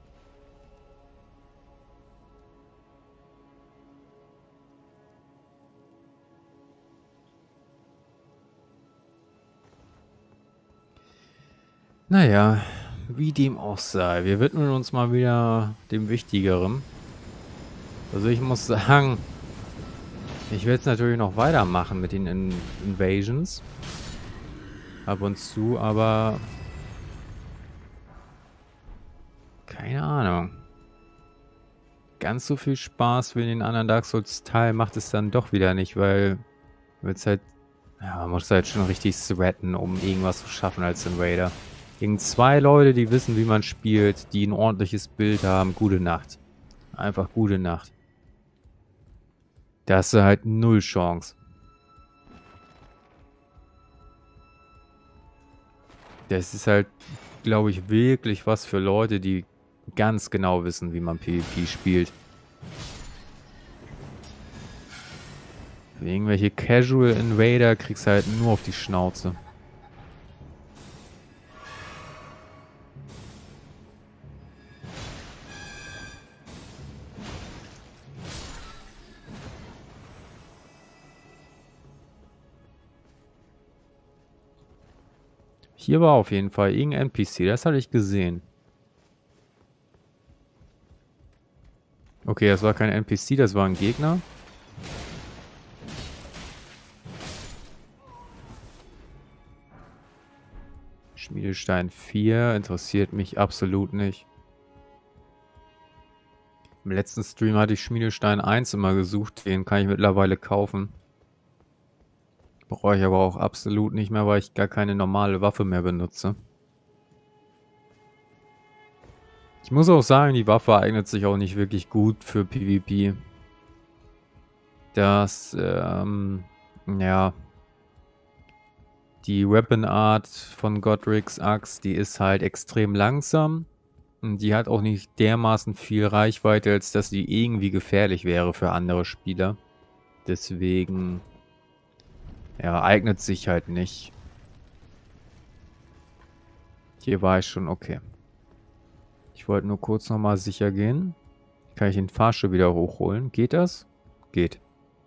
Naja, wie dem auch sei. Wir widmen uns mal wieder dem Wichtigeren. Also ich muss sagen, ich will jetzt natürlich noch weitermachen mit den In Invasions. Ab und zu, aber keine Ahnung. Ganz so viel Spaß wie in den anderen Dark Souls Teil macht es dann doch wieder nicht, weil es halt, ja, man muss halt schon richtig sweaten, um irgendwas zu schaffen als Invader. Gegen zwei Leute, die wissen, wie man spielt, die ein ordentliches Bild haben, gute Nacht. Einfach gute Nacht. Da hast du halt null Chance. Das ist halt, glaube ich, wirklich was für Leute, die ganz genau wissen, wie man PvP spielt. Irgendwelche Casual Invader kriegst du halt nur auf die Schnauze. Hier war auf jeden Fall irgendein N P C, das hatte ich gesehen. Okay, das war kein N P C, das war ein Gegner. Schmiedestein vier interessiert mich absolut nicht. Im letzten Stream hatte ich Schmiedestein eins immer gesucht, den kann ich mittlerweile kaufen. Brauche ich aber auch absolut nicht mehr, weil ich gar keine normale Waffe mehr benutze. Ich muss auch sagen, die Waffe eignet sich auch nicht wirklich gut für PvP. Das, ähm, ja, die Weapon Art von Godric's Axt, die ist halt extrem langsam. Und die hat auch nicht dermaßen viel Reichweite, als dass die irgendwie gefährlich wäre für andere Spieler. Deswegen, ja, eignet sich halt nicht. Hier war ich schon okay. Ich wollte nur kurz nochmal sicher gehen. Kann ich den Fahrstuhl wieder hochholen? Geht das? Geht.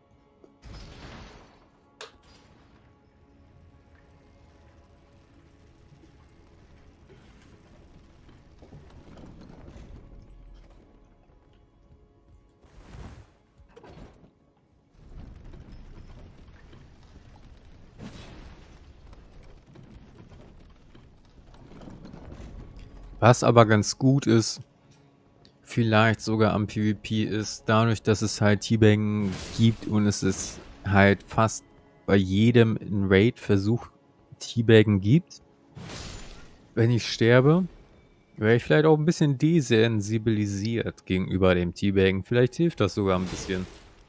Was aber ganz gut ist, vielleicht sogar am PvP ist, dadurch, dass es halt Teabaggen gibt und es ist halt fast bei jedem in Raid Versuch Teabaggen gibt. Wenn ich sterbe, Wäre ich vielleicht auch ein bisschen desensibilisiert gegenüber dem Teabaggen. Vielleicht hilft das sogar ein bisschen.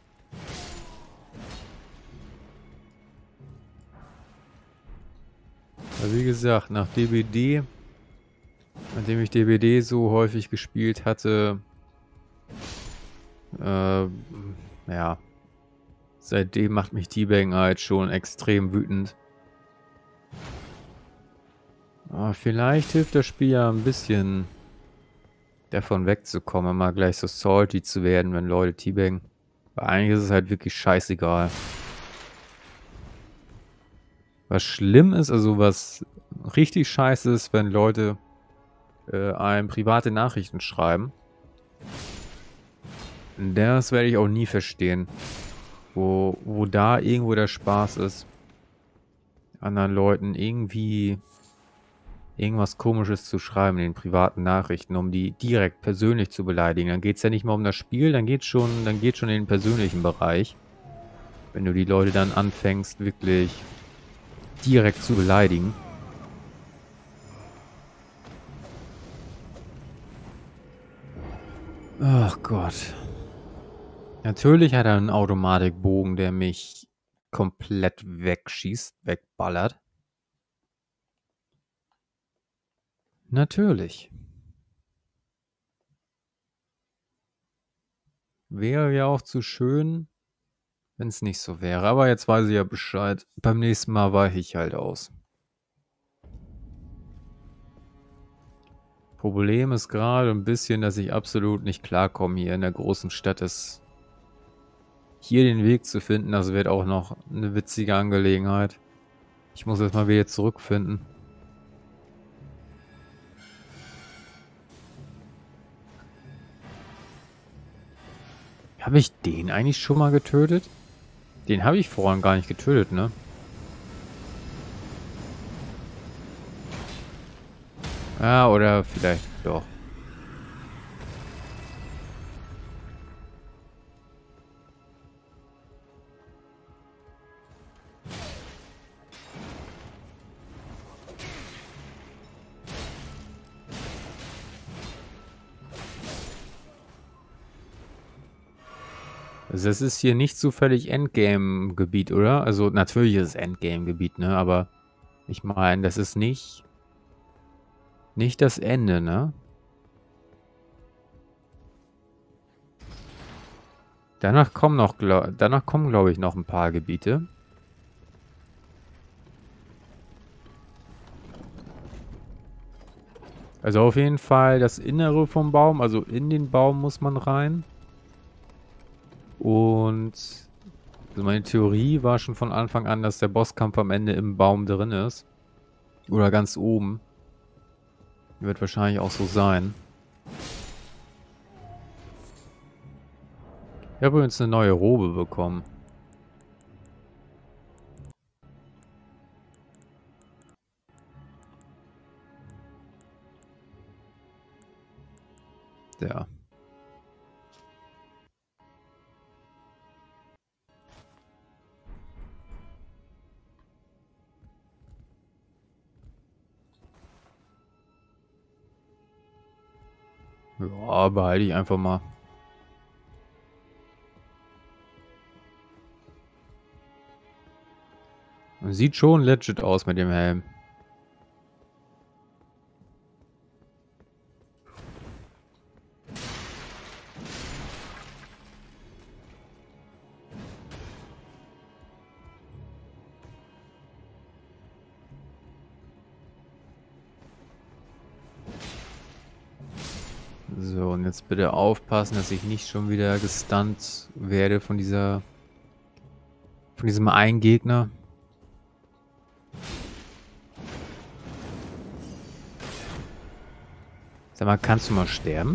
Aber wie gesagt, nach D B D, nachdem ich D B D so häufig gespielt hatte, äh, ja, seitdem macht mich Teabaggen halt schon extrem wütend. Aber vielleicht hilft das Spiel ja ein bisschen davon wegzukommen, mal gleich so salty zu werden, wenn Leute teabaggen. Weil eigentlich ist es halt wirklich scheißegal. Was schlimm ist, also was richtig scheiße ist, wenn Leute äh, einem private Nachrichten schreiben. Das werde ich auch nie verstehen. Wo, wo da irgendwo der Spaß ist, anderen Leuten irgendwie irgendwas Komisches zu schreiben in den privaten Nachrichten, um die direkt persönlich zu beleidigen. Dann geht es ja nicht mal um das Spiel, dann geht schon, dann geht schon in den persönlichen Bereich. Wenn du die Leute dann anfängst, wirklich direkt zu beleidigen. Ach Gott. Natürlich hat er einen Automatikbogen, der mich komplett wegschießt, wegballert. Natürlich. Wäre ja auch zu schön, wenn es nicht so wäre. Aber jetzt weiß ich ja Bescheid. Beim nächsten Mal weiche ich halt aus. Problem ist gerade ein bisschen, dass ich absolut nicht klarkomme hier in der großen Stadt. Ist hier den Weg zu finden, das wird auch noch eine witzige Angelegenheit. Ich muss jetzt mal wieder zurückfinden. Habe ich den eigentlich schon mal getötet? Den habe ich vorhin gar nicht getötet, ne? Ja, oder vielleicht doch. Also das ist hier nicht zufällig Endgame-Gebiet, oder? Also natürlich ist es Endgame-Gebiet, ne? Aber ich meine, das ist nicht... Nicht das Ende, ne? Danach kommen noch, glaub, danach kommen, glaube ich, noch ein paar Gebiete. Also auf jeden Fall das Innere vom Baum, also in den Baum muss man rein. Und also meine Theorie war schon von Anfang an, dass der Bosskampf am Ende im Baum drin ist. Oder ganz oben. Wird wahrscheinlich auch so sein. Ich habe übrigens eine neue Robe bekommen. Ja. Ja, behalte ich einfach mal. Sieht schon legit aus mit dem Helm. So, und jetzt bitte aufpassen, dass ich nicht schon wieder gestunt werde von dieser... von diesem einen Gegner. Sag mal, kannst du mal sterben?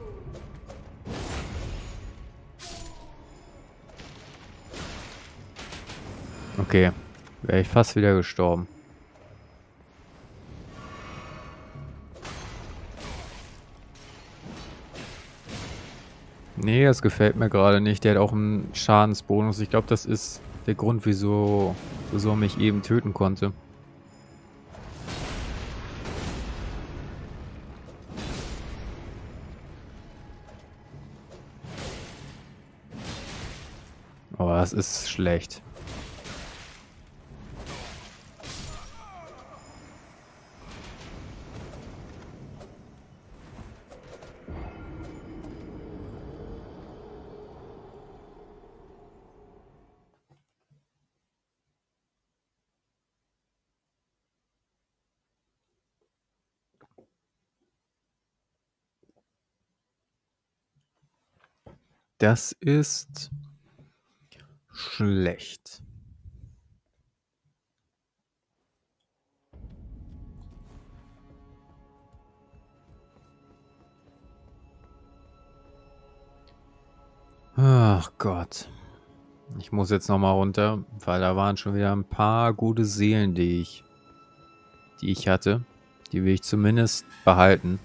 Okay, wäre ich fast wieder gestorben. Nee, das gefällt mir gerade nicht. Der hat auch einen Schadensbonus. Ich glaube, das ist der Grund, wieso, wieso er mich eben töten konnte. das ist schlecht. Das ist schlecht. Ach Gott. Ich muss jetzt noch mal runter, weil da waren schon wieder ein paar gute Seelen, die ich, die ich hatte. Die will ich zumindest behalten.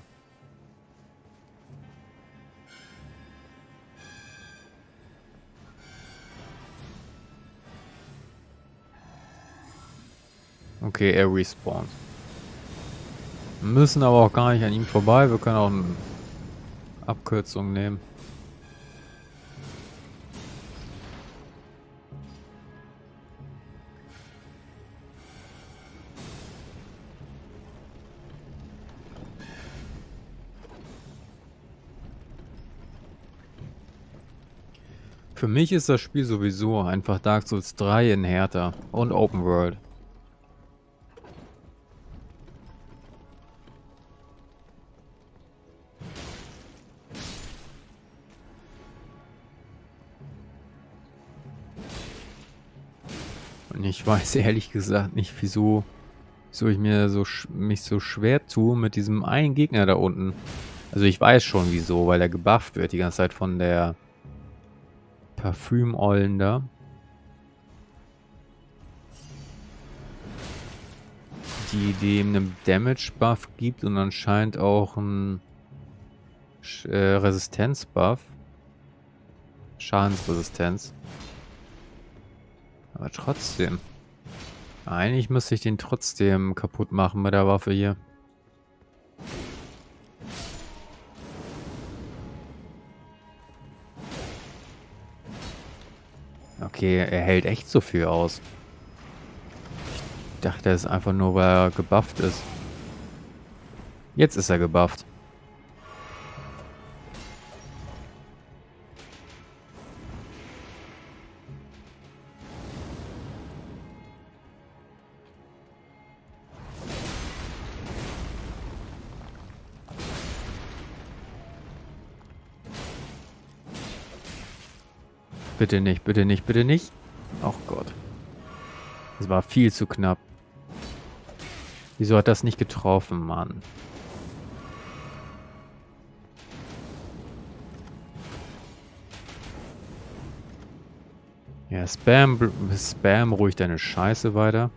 Okay, er respawnt. Wir müssen aber auch gar nicht an ihm vorbei. Wir können auch eine Abkürzung nehmen. Für mich ist das Spiel sowieso einfach Dark Souls drei in härter und Open World. Und ich weiß ehrlich gesagt nicht, wieso, wieso ich mir so mich so schwer tue mit diesem einen Gegner da unten. Also ich weiß schon wieso, weil er gebufft wird die ganze Zeit von der Parfüm-Ollen da. Die dem einen Damage-Buff gibt und anscheinend auch einen äh, Resistenz-Buff. Schadensresistenz. Aber trotzdem. Eigentlich müsste ich den trotzdem kaputt machen mit der Waffe hier. Okay, er hält echt so viel aus. Ich dachte, er ist einfach nur, weil er gebufft ist. Jetzt ist er gebufft. Bitte nicht, bitte nicht, bitte nicht. Ach Gott. Das war viel zu knapp. Wieso hat das nicht getroffen, Mann? Ja, Spam, Spam ruhig deine Scheiße weiter.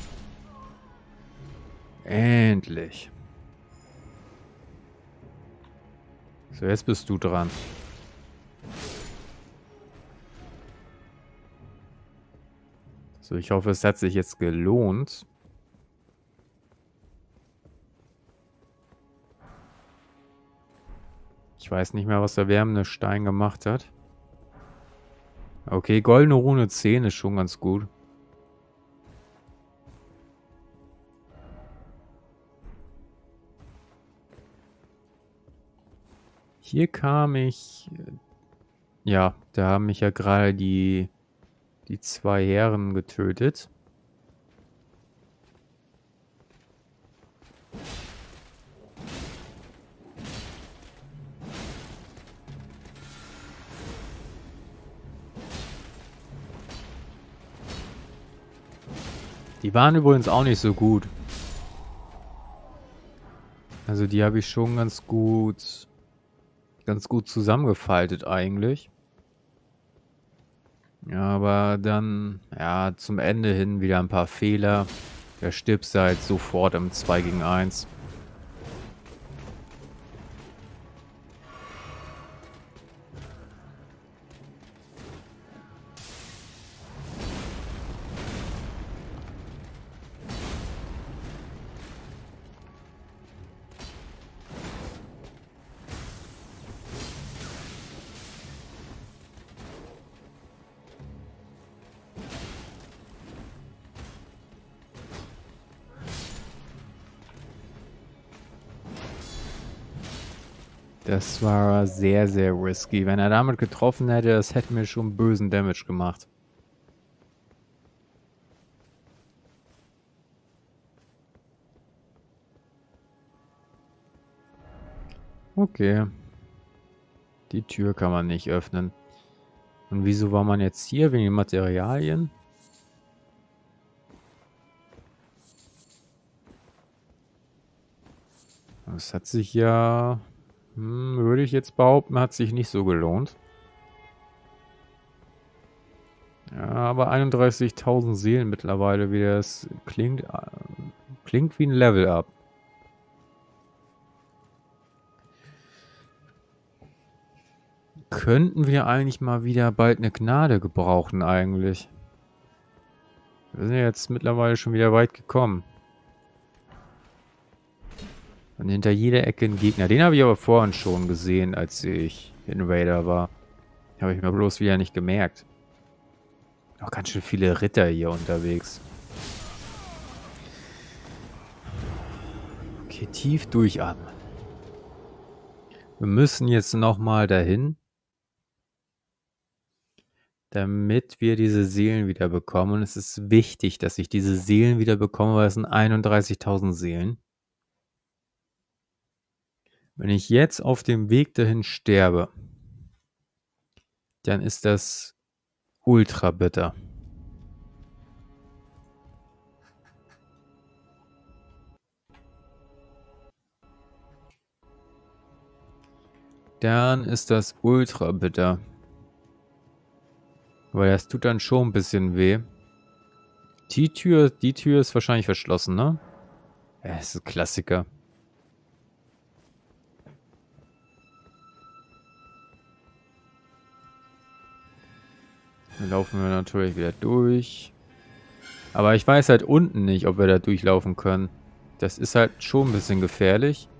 Endlich. So, jetzt bist du dran. So, ich hoffe, es hat sich jetzt gelohnt. Ich weiß nicht mehr, was der wärmende Stein gemacht hat. Okay, goldene Rune zehn ist schon ganz gut. Hier kam ich... Ja, da haben mich ja gerade die... die zwei Herren getötet. Die waren übrigens auch nicht so gut. Also die habe ich schon ganz gut, ganz gut zusammengefaltet eigentlich. Ja, aber dann, ja, zum Ende hin wieder ein paar Fehler. Da stirbst du halt sofort im zwei gegen eins. Das war sehr, sehr risky. Wenn er damit getroffen hätte, das hätte mir schon bösen Damage gemacht. Okay. Die Tür kann man nicht öffnen. Und wieso war man jetzt hier? Wegen den Materialien? Das hat sich ja, hm, würde ich jetzt behaupten, hat sich nicht so gelohnt. Ja, aber einunddreißigtausend Seelen mittlerweile, wie das klingt, äh, klingt wie ein Level-Up. Könnten wir eigentlich mal wieder bald eine Gnade gebrauchen eigentlich. Wir sind ja jetzt mittlerweile schon wieder weit gekommen. Und hinter jeder Ecke ein Gegner. Den habe ich aber vorhin schon gesehen, als ich Invader war. Habe ich mir bloß wieder nicht gemerkt. Noch ganz schön viele Ritter hier unterwegs. Okay, tief durchatmen. Wir müssen jetzt nochmal dahin, damit wir diese Seelen wieder bekommen. Und es ist wichtig, dass ich diese Seelen wieder bekomme, weil es sind einunddreißigtausend Seelen. Wenn ich jetzt auf dem Weg dahin sterbe, dann ist das ultra bitter. Dann ist das ultra bitter. Weil das tut dann schon ein bisschen weh. Die Tür, die Tür ist wahrscheinlich verschlossen, ne? Ja, das ist ein Klassiker. Dann laufen wir natürlich wieder durch. Aber ich weiß halt unten nicht, ob wir da durchlaufen können. Das ist halt schon ein bisschen gefährlich.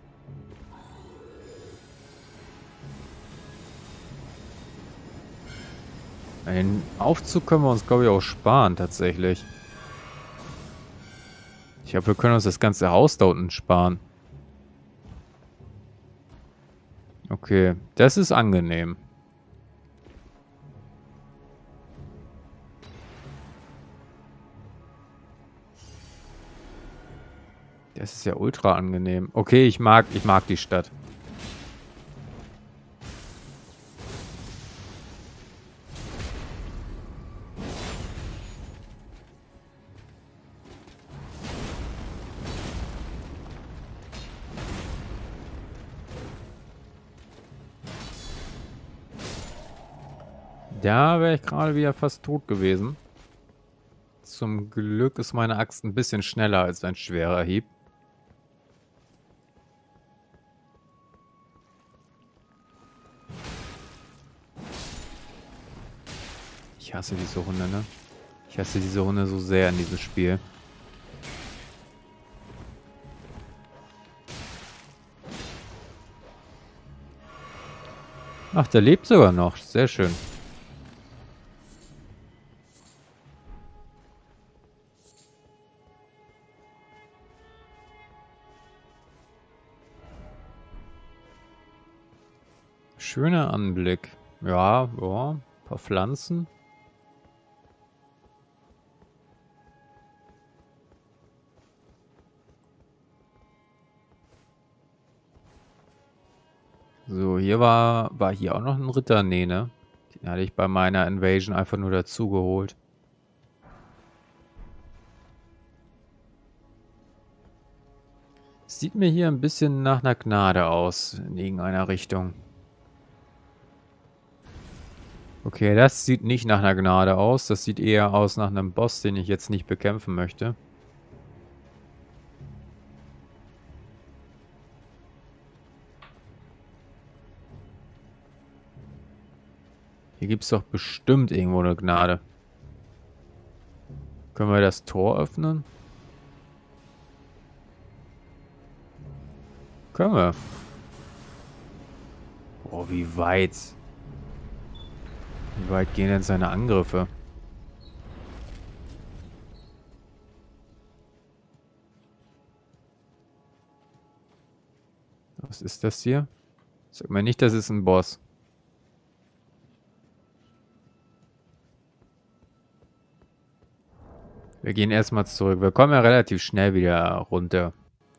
Den Aufzug können wir uns, glaube ich, auch sparen, tatsächlich. Ich glaube, wir können uns das ganze Haus da unten sparen. Okay, das ist angenehm. Das ist ja ultra angenehm. Okay, ich mag, ich mag die Stadt. Da wäre ich gerade wieder fast tot gewesen. Zum Glück ist meine Axt ein bisschen schneller als ein schwerer Hieb. Ich hasse diese Hunde, ne? Ich hasse diese Hunde so sehr in diesem Spiel. Ach, der lebt sogar noch. Sehr schön. Schöner Anblick. Ja, ja. Ein paar Pflanzen. So, hier war, war hier auch noch ein Ritter? Nee, ne? Den hatte ich bei meiner Invasion einfach nur dazu geholt. Sieht mir hier ein bisschen nach einer Gnade aus, in irgendeiner Richtung. Okay, das sieht nicht nach einer Gnade aus. Das sieht eher aus nach einem Boss, den ich jetzt nicht bekämpfen möchte. Hier gibt es doch bestimmt irgendwo eine Gnade. Können wir das Tor öffnen? Können wir. Oh, wie weit. Wie weit gehen denn seine Angriffe? Was ist das hier? Sag mir nicht, das ist ein Boss. Wir gehen erstmal zurück. Wir kommen ja relativ schnell wieder runter.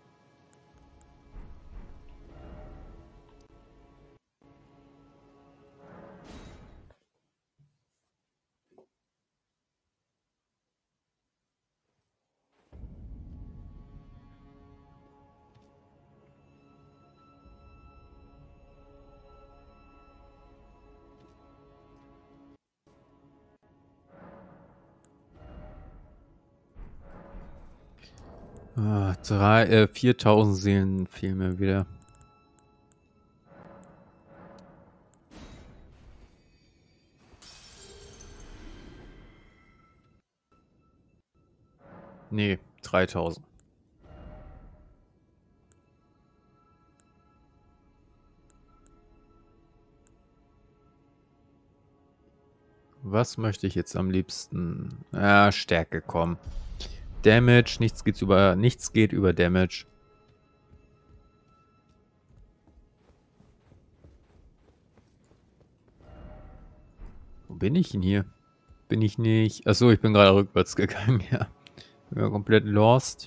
Ah, drei, äh, viertausend Seelen fehlen mir wieder. Nee, dreitausend. Was möchte ich jetzt am liebsten? Ja, Stärke, komm. Damage, nichts geht über, nichts geht über Damage. Wo bin ich denn hier? Bin ich nicht... Achso, ich bin gerade rückwärts gegangen, ja. Bin ja komplett lost.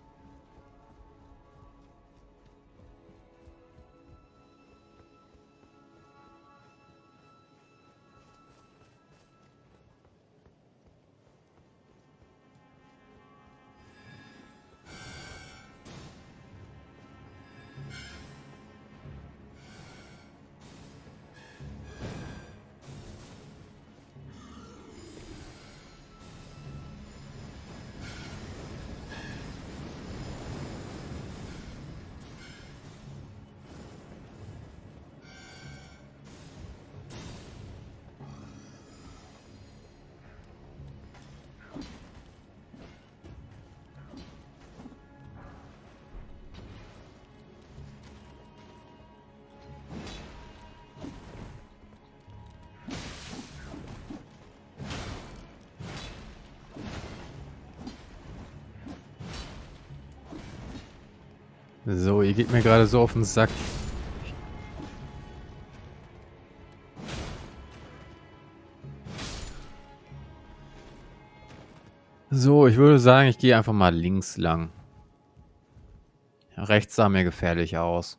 So, ihr geht mir gerade so auf den Sack. So, ich würde sagen, ich gehe einfach mal links lang. Rechts sah mir gefährlich aus.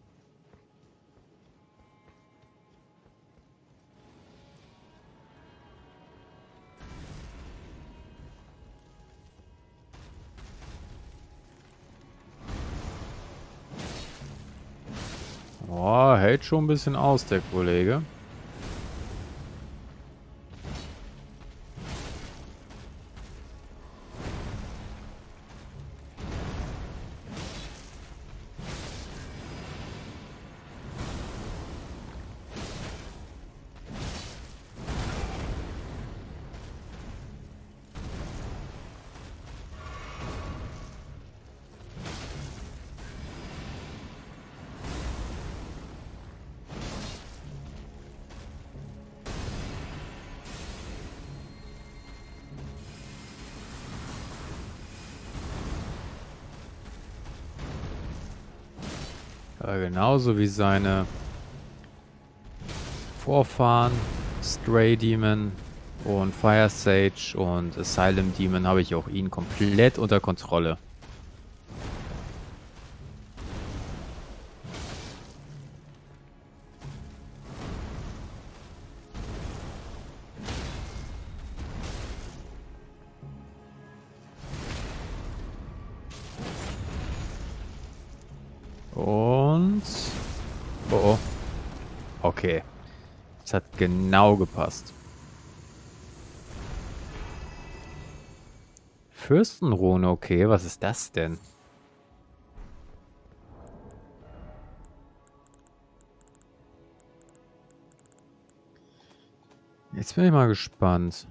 Oh, hält schon ein bisschen aus, der Kollege. Ja, genauso wie seine Vorfahren, Stray Demon und Fire Sage und Asylum Demon, habe ich auch ihn komplett unter Kontrolle. Und... Oh, oh. Okay. Das hat genau gepasst. Fürstenrune, okay. Was ist das denn? Jetzt bin ich mal gespannt.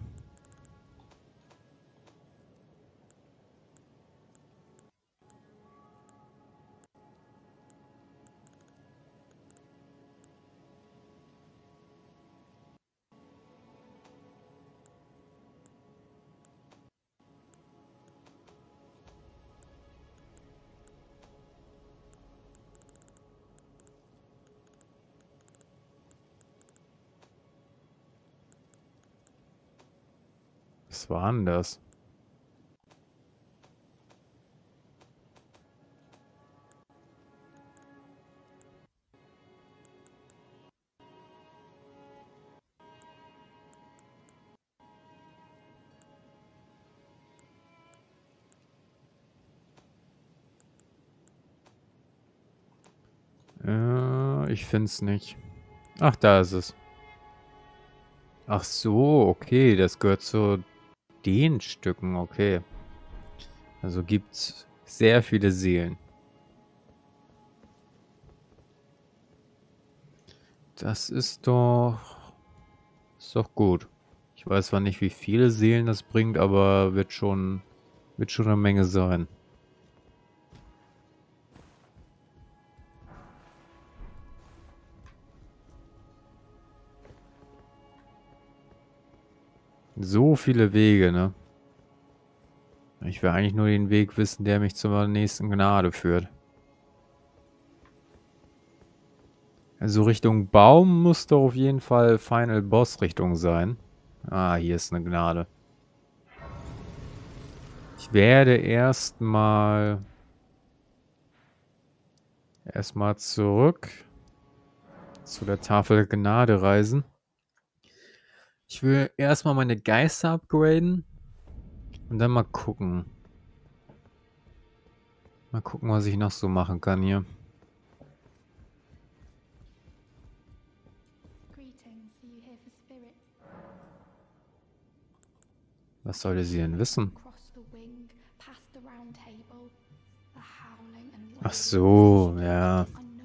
Was war denn das? Äh, ich find's nicht. Ach, da ist es. Ach so, okay, das gehört zu den Stücken, okay. Also gibt's sehr viele Seelen. Das ist doch... Ist doch gut. Ich weiß zwar nicht, wie viele Seelen das bringt, aber wird schon... Wird schon eine Menge sein. So viele Wege, ne? Ich will eigentlich nur den Weg wissen, der mich zur nächsten Gnade führt. Also Richtung Baum muss doch auf jeden Fall Final Boss Richtung sein. Ah, hier ist eine Gnade. Ich werde erstmal erstmal zurück zu der Tafel Gnade reisen. Ich will erstmal meine Geister upgraden und dann mal gucken. Mal gucken, was ich noch so machen kann hier. Was sollte sie denn wissen? Ach so, ja.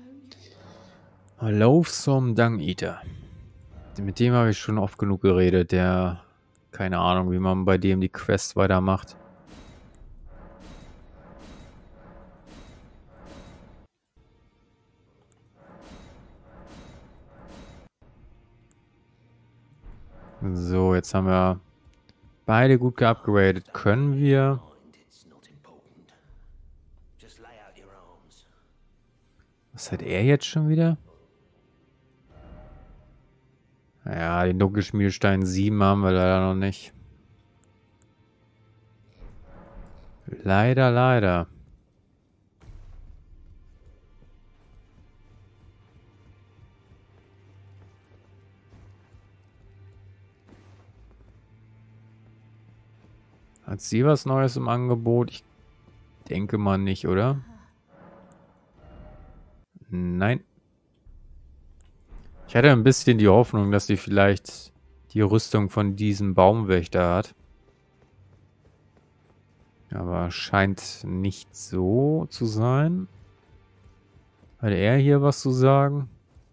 Loathsome Dung Eater. Mit dem habe ich schon oft genug geredet. Der, keine Ahnung, wie man bei dem die Quest weitermacht. So, jetzt haben wir beide gut geupgradet. Können wir... Was hat er jetzt schon wieder? Ja, den Dunkelschmielstein sieben haben wir leider noch nicht. Leider, leider. Hat sie was Neues im Angebot? Ich denke mal nicht, oder? Nein. Ich hatte ein bisschen die Hoffnung, dass sie vielleicht die Rüstung von diesem Baumwächter hat. Aber scheint nicht so zu sein. Hat er hier was zu sagen?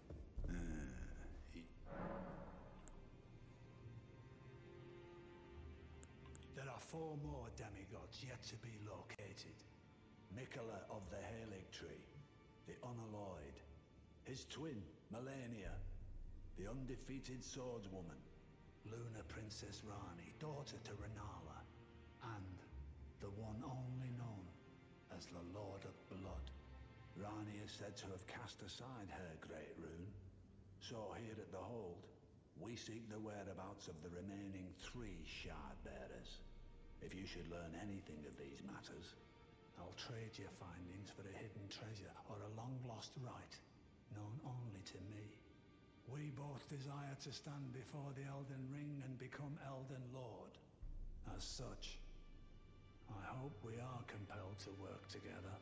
There are four more demigods yet to be located. Mikola of the Halig Tree, the Unalloyed, his twin, Melania, the undefeated swordswoman, Luna Princess Rani, daughter to Renala, and the one only known as the Lord of Blood. Rani is said to have cast aside her great rune, so here at the Hold, we seek the whereabouts of the remaining three shard bearers. If you should learn anything of these matters, I'll trade your findings for a hidden treasure or a long-lost right, known only to me. We both desire to stand before the Elden Ring and become Elden Lord. As such, I hope we are compelled to work together.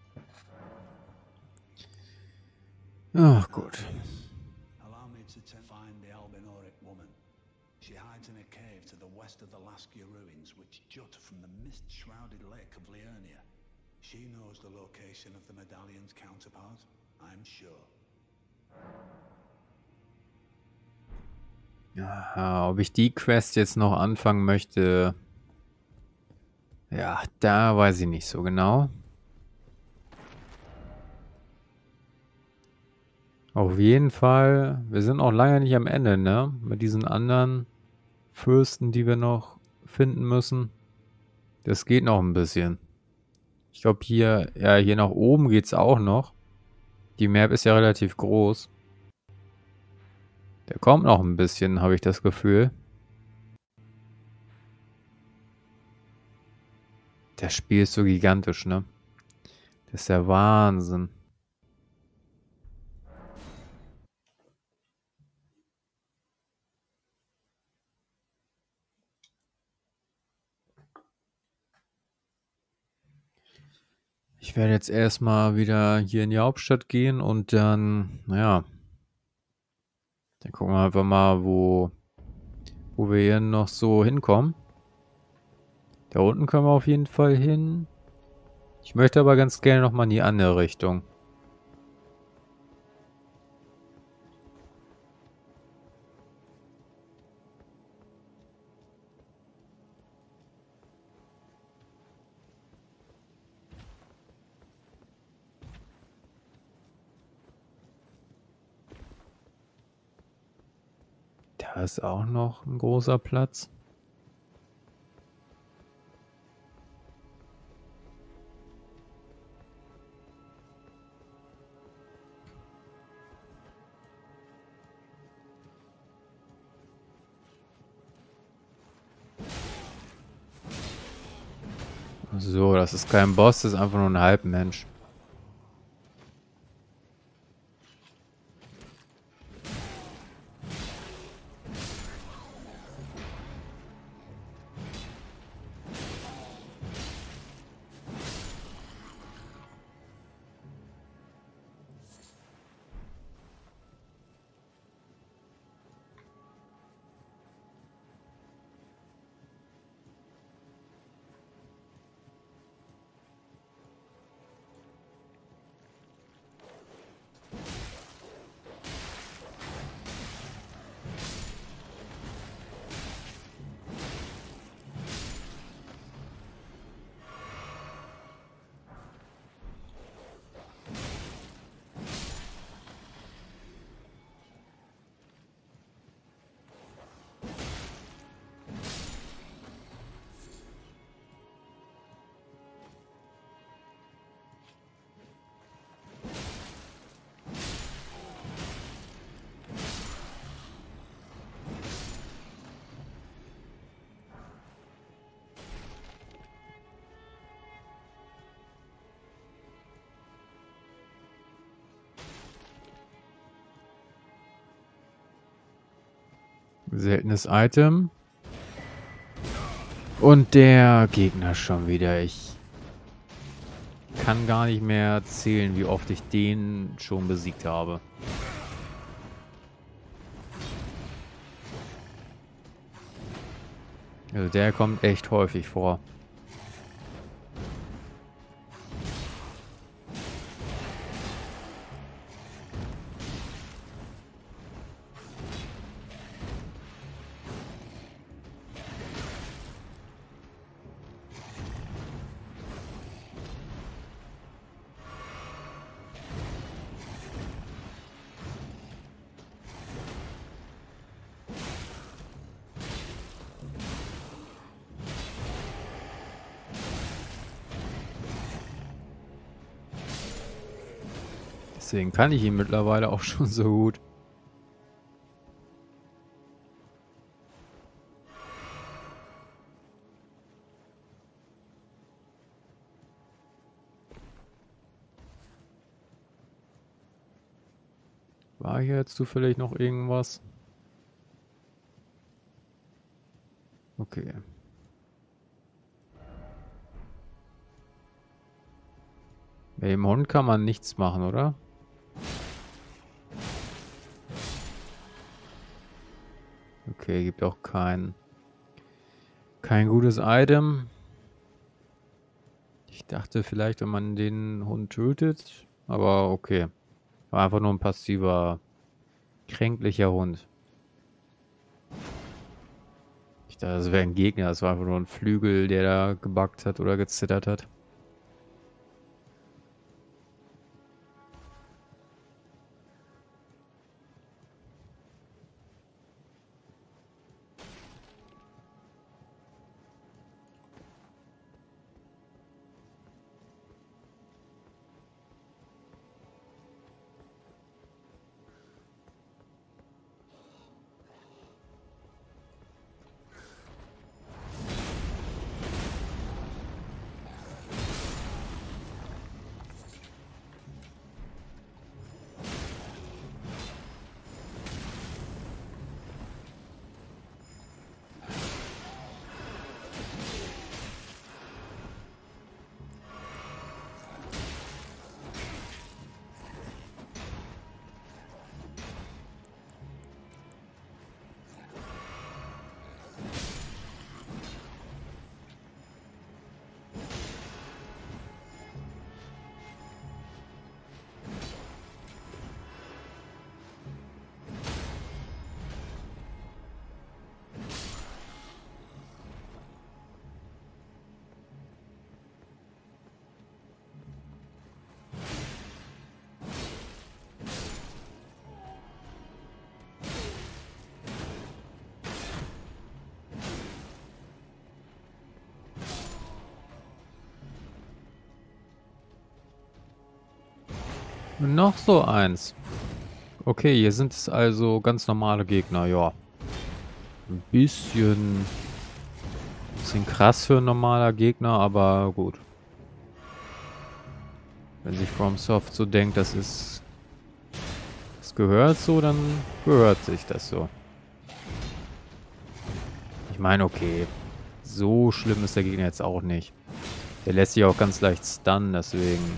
Ach, gut.
Allow me to find the Albinoric woman. She hides in a cave to the west of the Laskia ruins, which jut from the mist-shrouded lake of Liurnia. She knows the location of the medallion's counterpart, I'm sure.
Aha, ob ich die Quest jetzt noch anfangen möchte... Ja, da weiß ich nicht so genau. Auf jeden Fall, wir sind auch lange nicht am Ende, ne? Mit diesen anderen Fürsten, die wir noch finden müssen. Das geht noch ein bisschen. Ich glaube hier, ja, hier nach oben geht's auch noch. Die Map ist ja relativ groß. Der kommt noch ein bisschen, habe ich das Gefühl. Das Spiel ist so gigantisch, ne? Das ist der Wahnsinn. Ich werde jetzt erstmal wieder hier in die Hauptstadt gehen und dann, naja, dann gucken wir einfach mal, wo, wo wir hier noch so hinkommen. Da unten können wir auf jeden Fall hin. Ich möchte aber ganz gerne nochmal in die andere Richtung. Da ist auch noch ein großer Platz. So, das ist kein Boss, das ist einfach nur ein Halbmensch. Seltenes Item. Und der Gegner schon wieder. Ich kann gar nicht mehr zählen, wie oft ich den schon besiegt habe. Also der kommt echt häufig vor. Deswegen kann ich ihn mittlerweile auch schon so gut. War hier jetzt zufällig noch irgendwas? Okay. Mit dem Hund kann man nichts machen, oder? Okay, gibt auch kein kein gutes Item. Ich dachte vielleicht, wenn man den Hund tötet, aber okay. War einfach nur ein passiver, kränklicher Hund. Ich dachte, das wäre ein Gegner, das war einfach nur ein Flügel, der da gebackt hat oder gezittert hat. Noch so eins. Okay, hier sind es also ganz normale Gegner, ja. Ein bisschen, bisschen krass für ein normaler Gegner, aber gut. Wenn sich FromSoft so denkt, das ist... das gehört so, dann gehört sich das so. Ich meine, okay, so schlimm ist der Gegner jetzt auch nicht. Der lässt sich auch ganz leicht stunnen, deswegen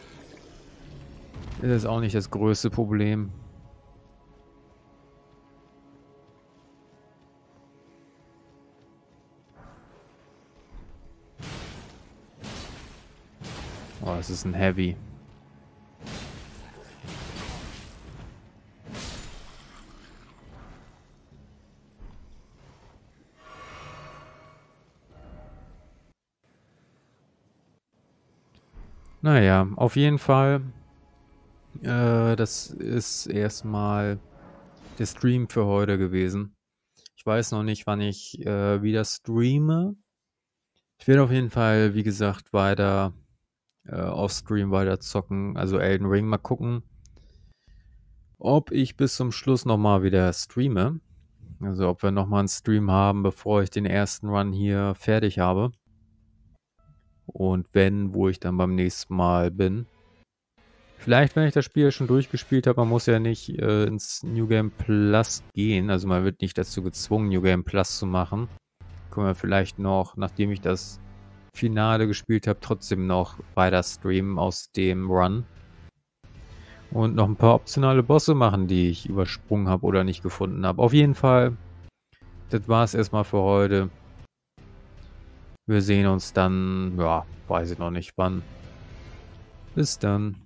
ist das auch nicht das größte Problem. Oh, das ist ein Heavy. Naja, auf jeden Fall. Äh, das ist erstmal der Stream für heute gewesen. Ich weiß noch nicht, wann ich äh, wieder streame. Ich werde auf jeden Fall, wie gesagt, weiter äh, auf Stream weiter zocken. Also Elden Ring, mal gucken, ob ich bis zum Schluss nochmal wieder streame. Also ob wir nochmal einen Stream haben, bevor ich den ersten Run hier fertig habe. Und wenn, wo ich dann beim nächsten Mal bin. Vielleicht, wenn ich das Spiel schon durchgespielt habe, man muss ja nicht äh, ins New Game Plus gehen. Also man wird nicht dazu gezwungen, New Game Plus zu machen. Können wir vielleicht noch, nachdem ich das Finale gespielt habe, trotzdem noch weiter streamen aus dem Run. Und noch ein paar optionale Bosse machen, die ich übersprungen habe oder nicht gefunden habe. Auf jeden Fall, das war es erstmal für heute. Wir sehen uns dann, ja, weiß ich noch nicht wann. Bis dann.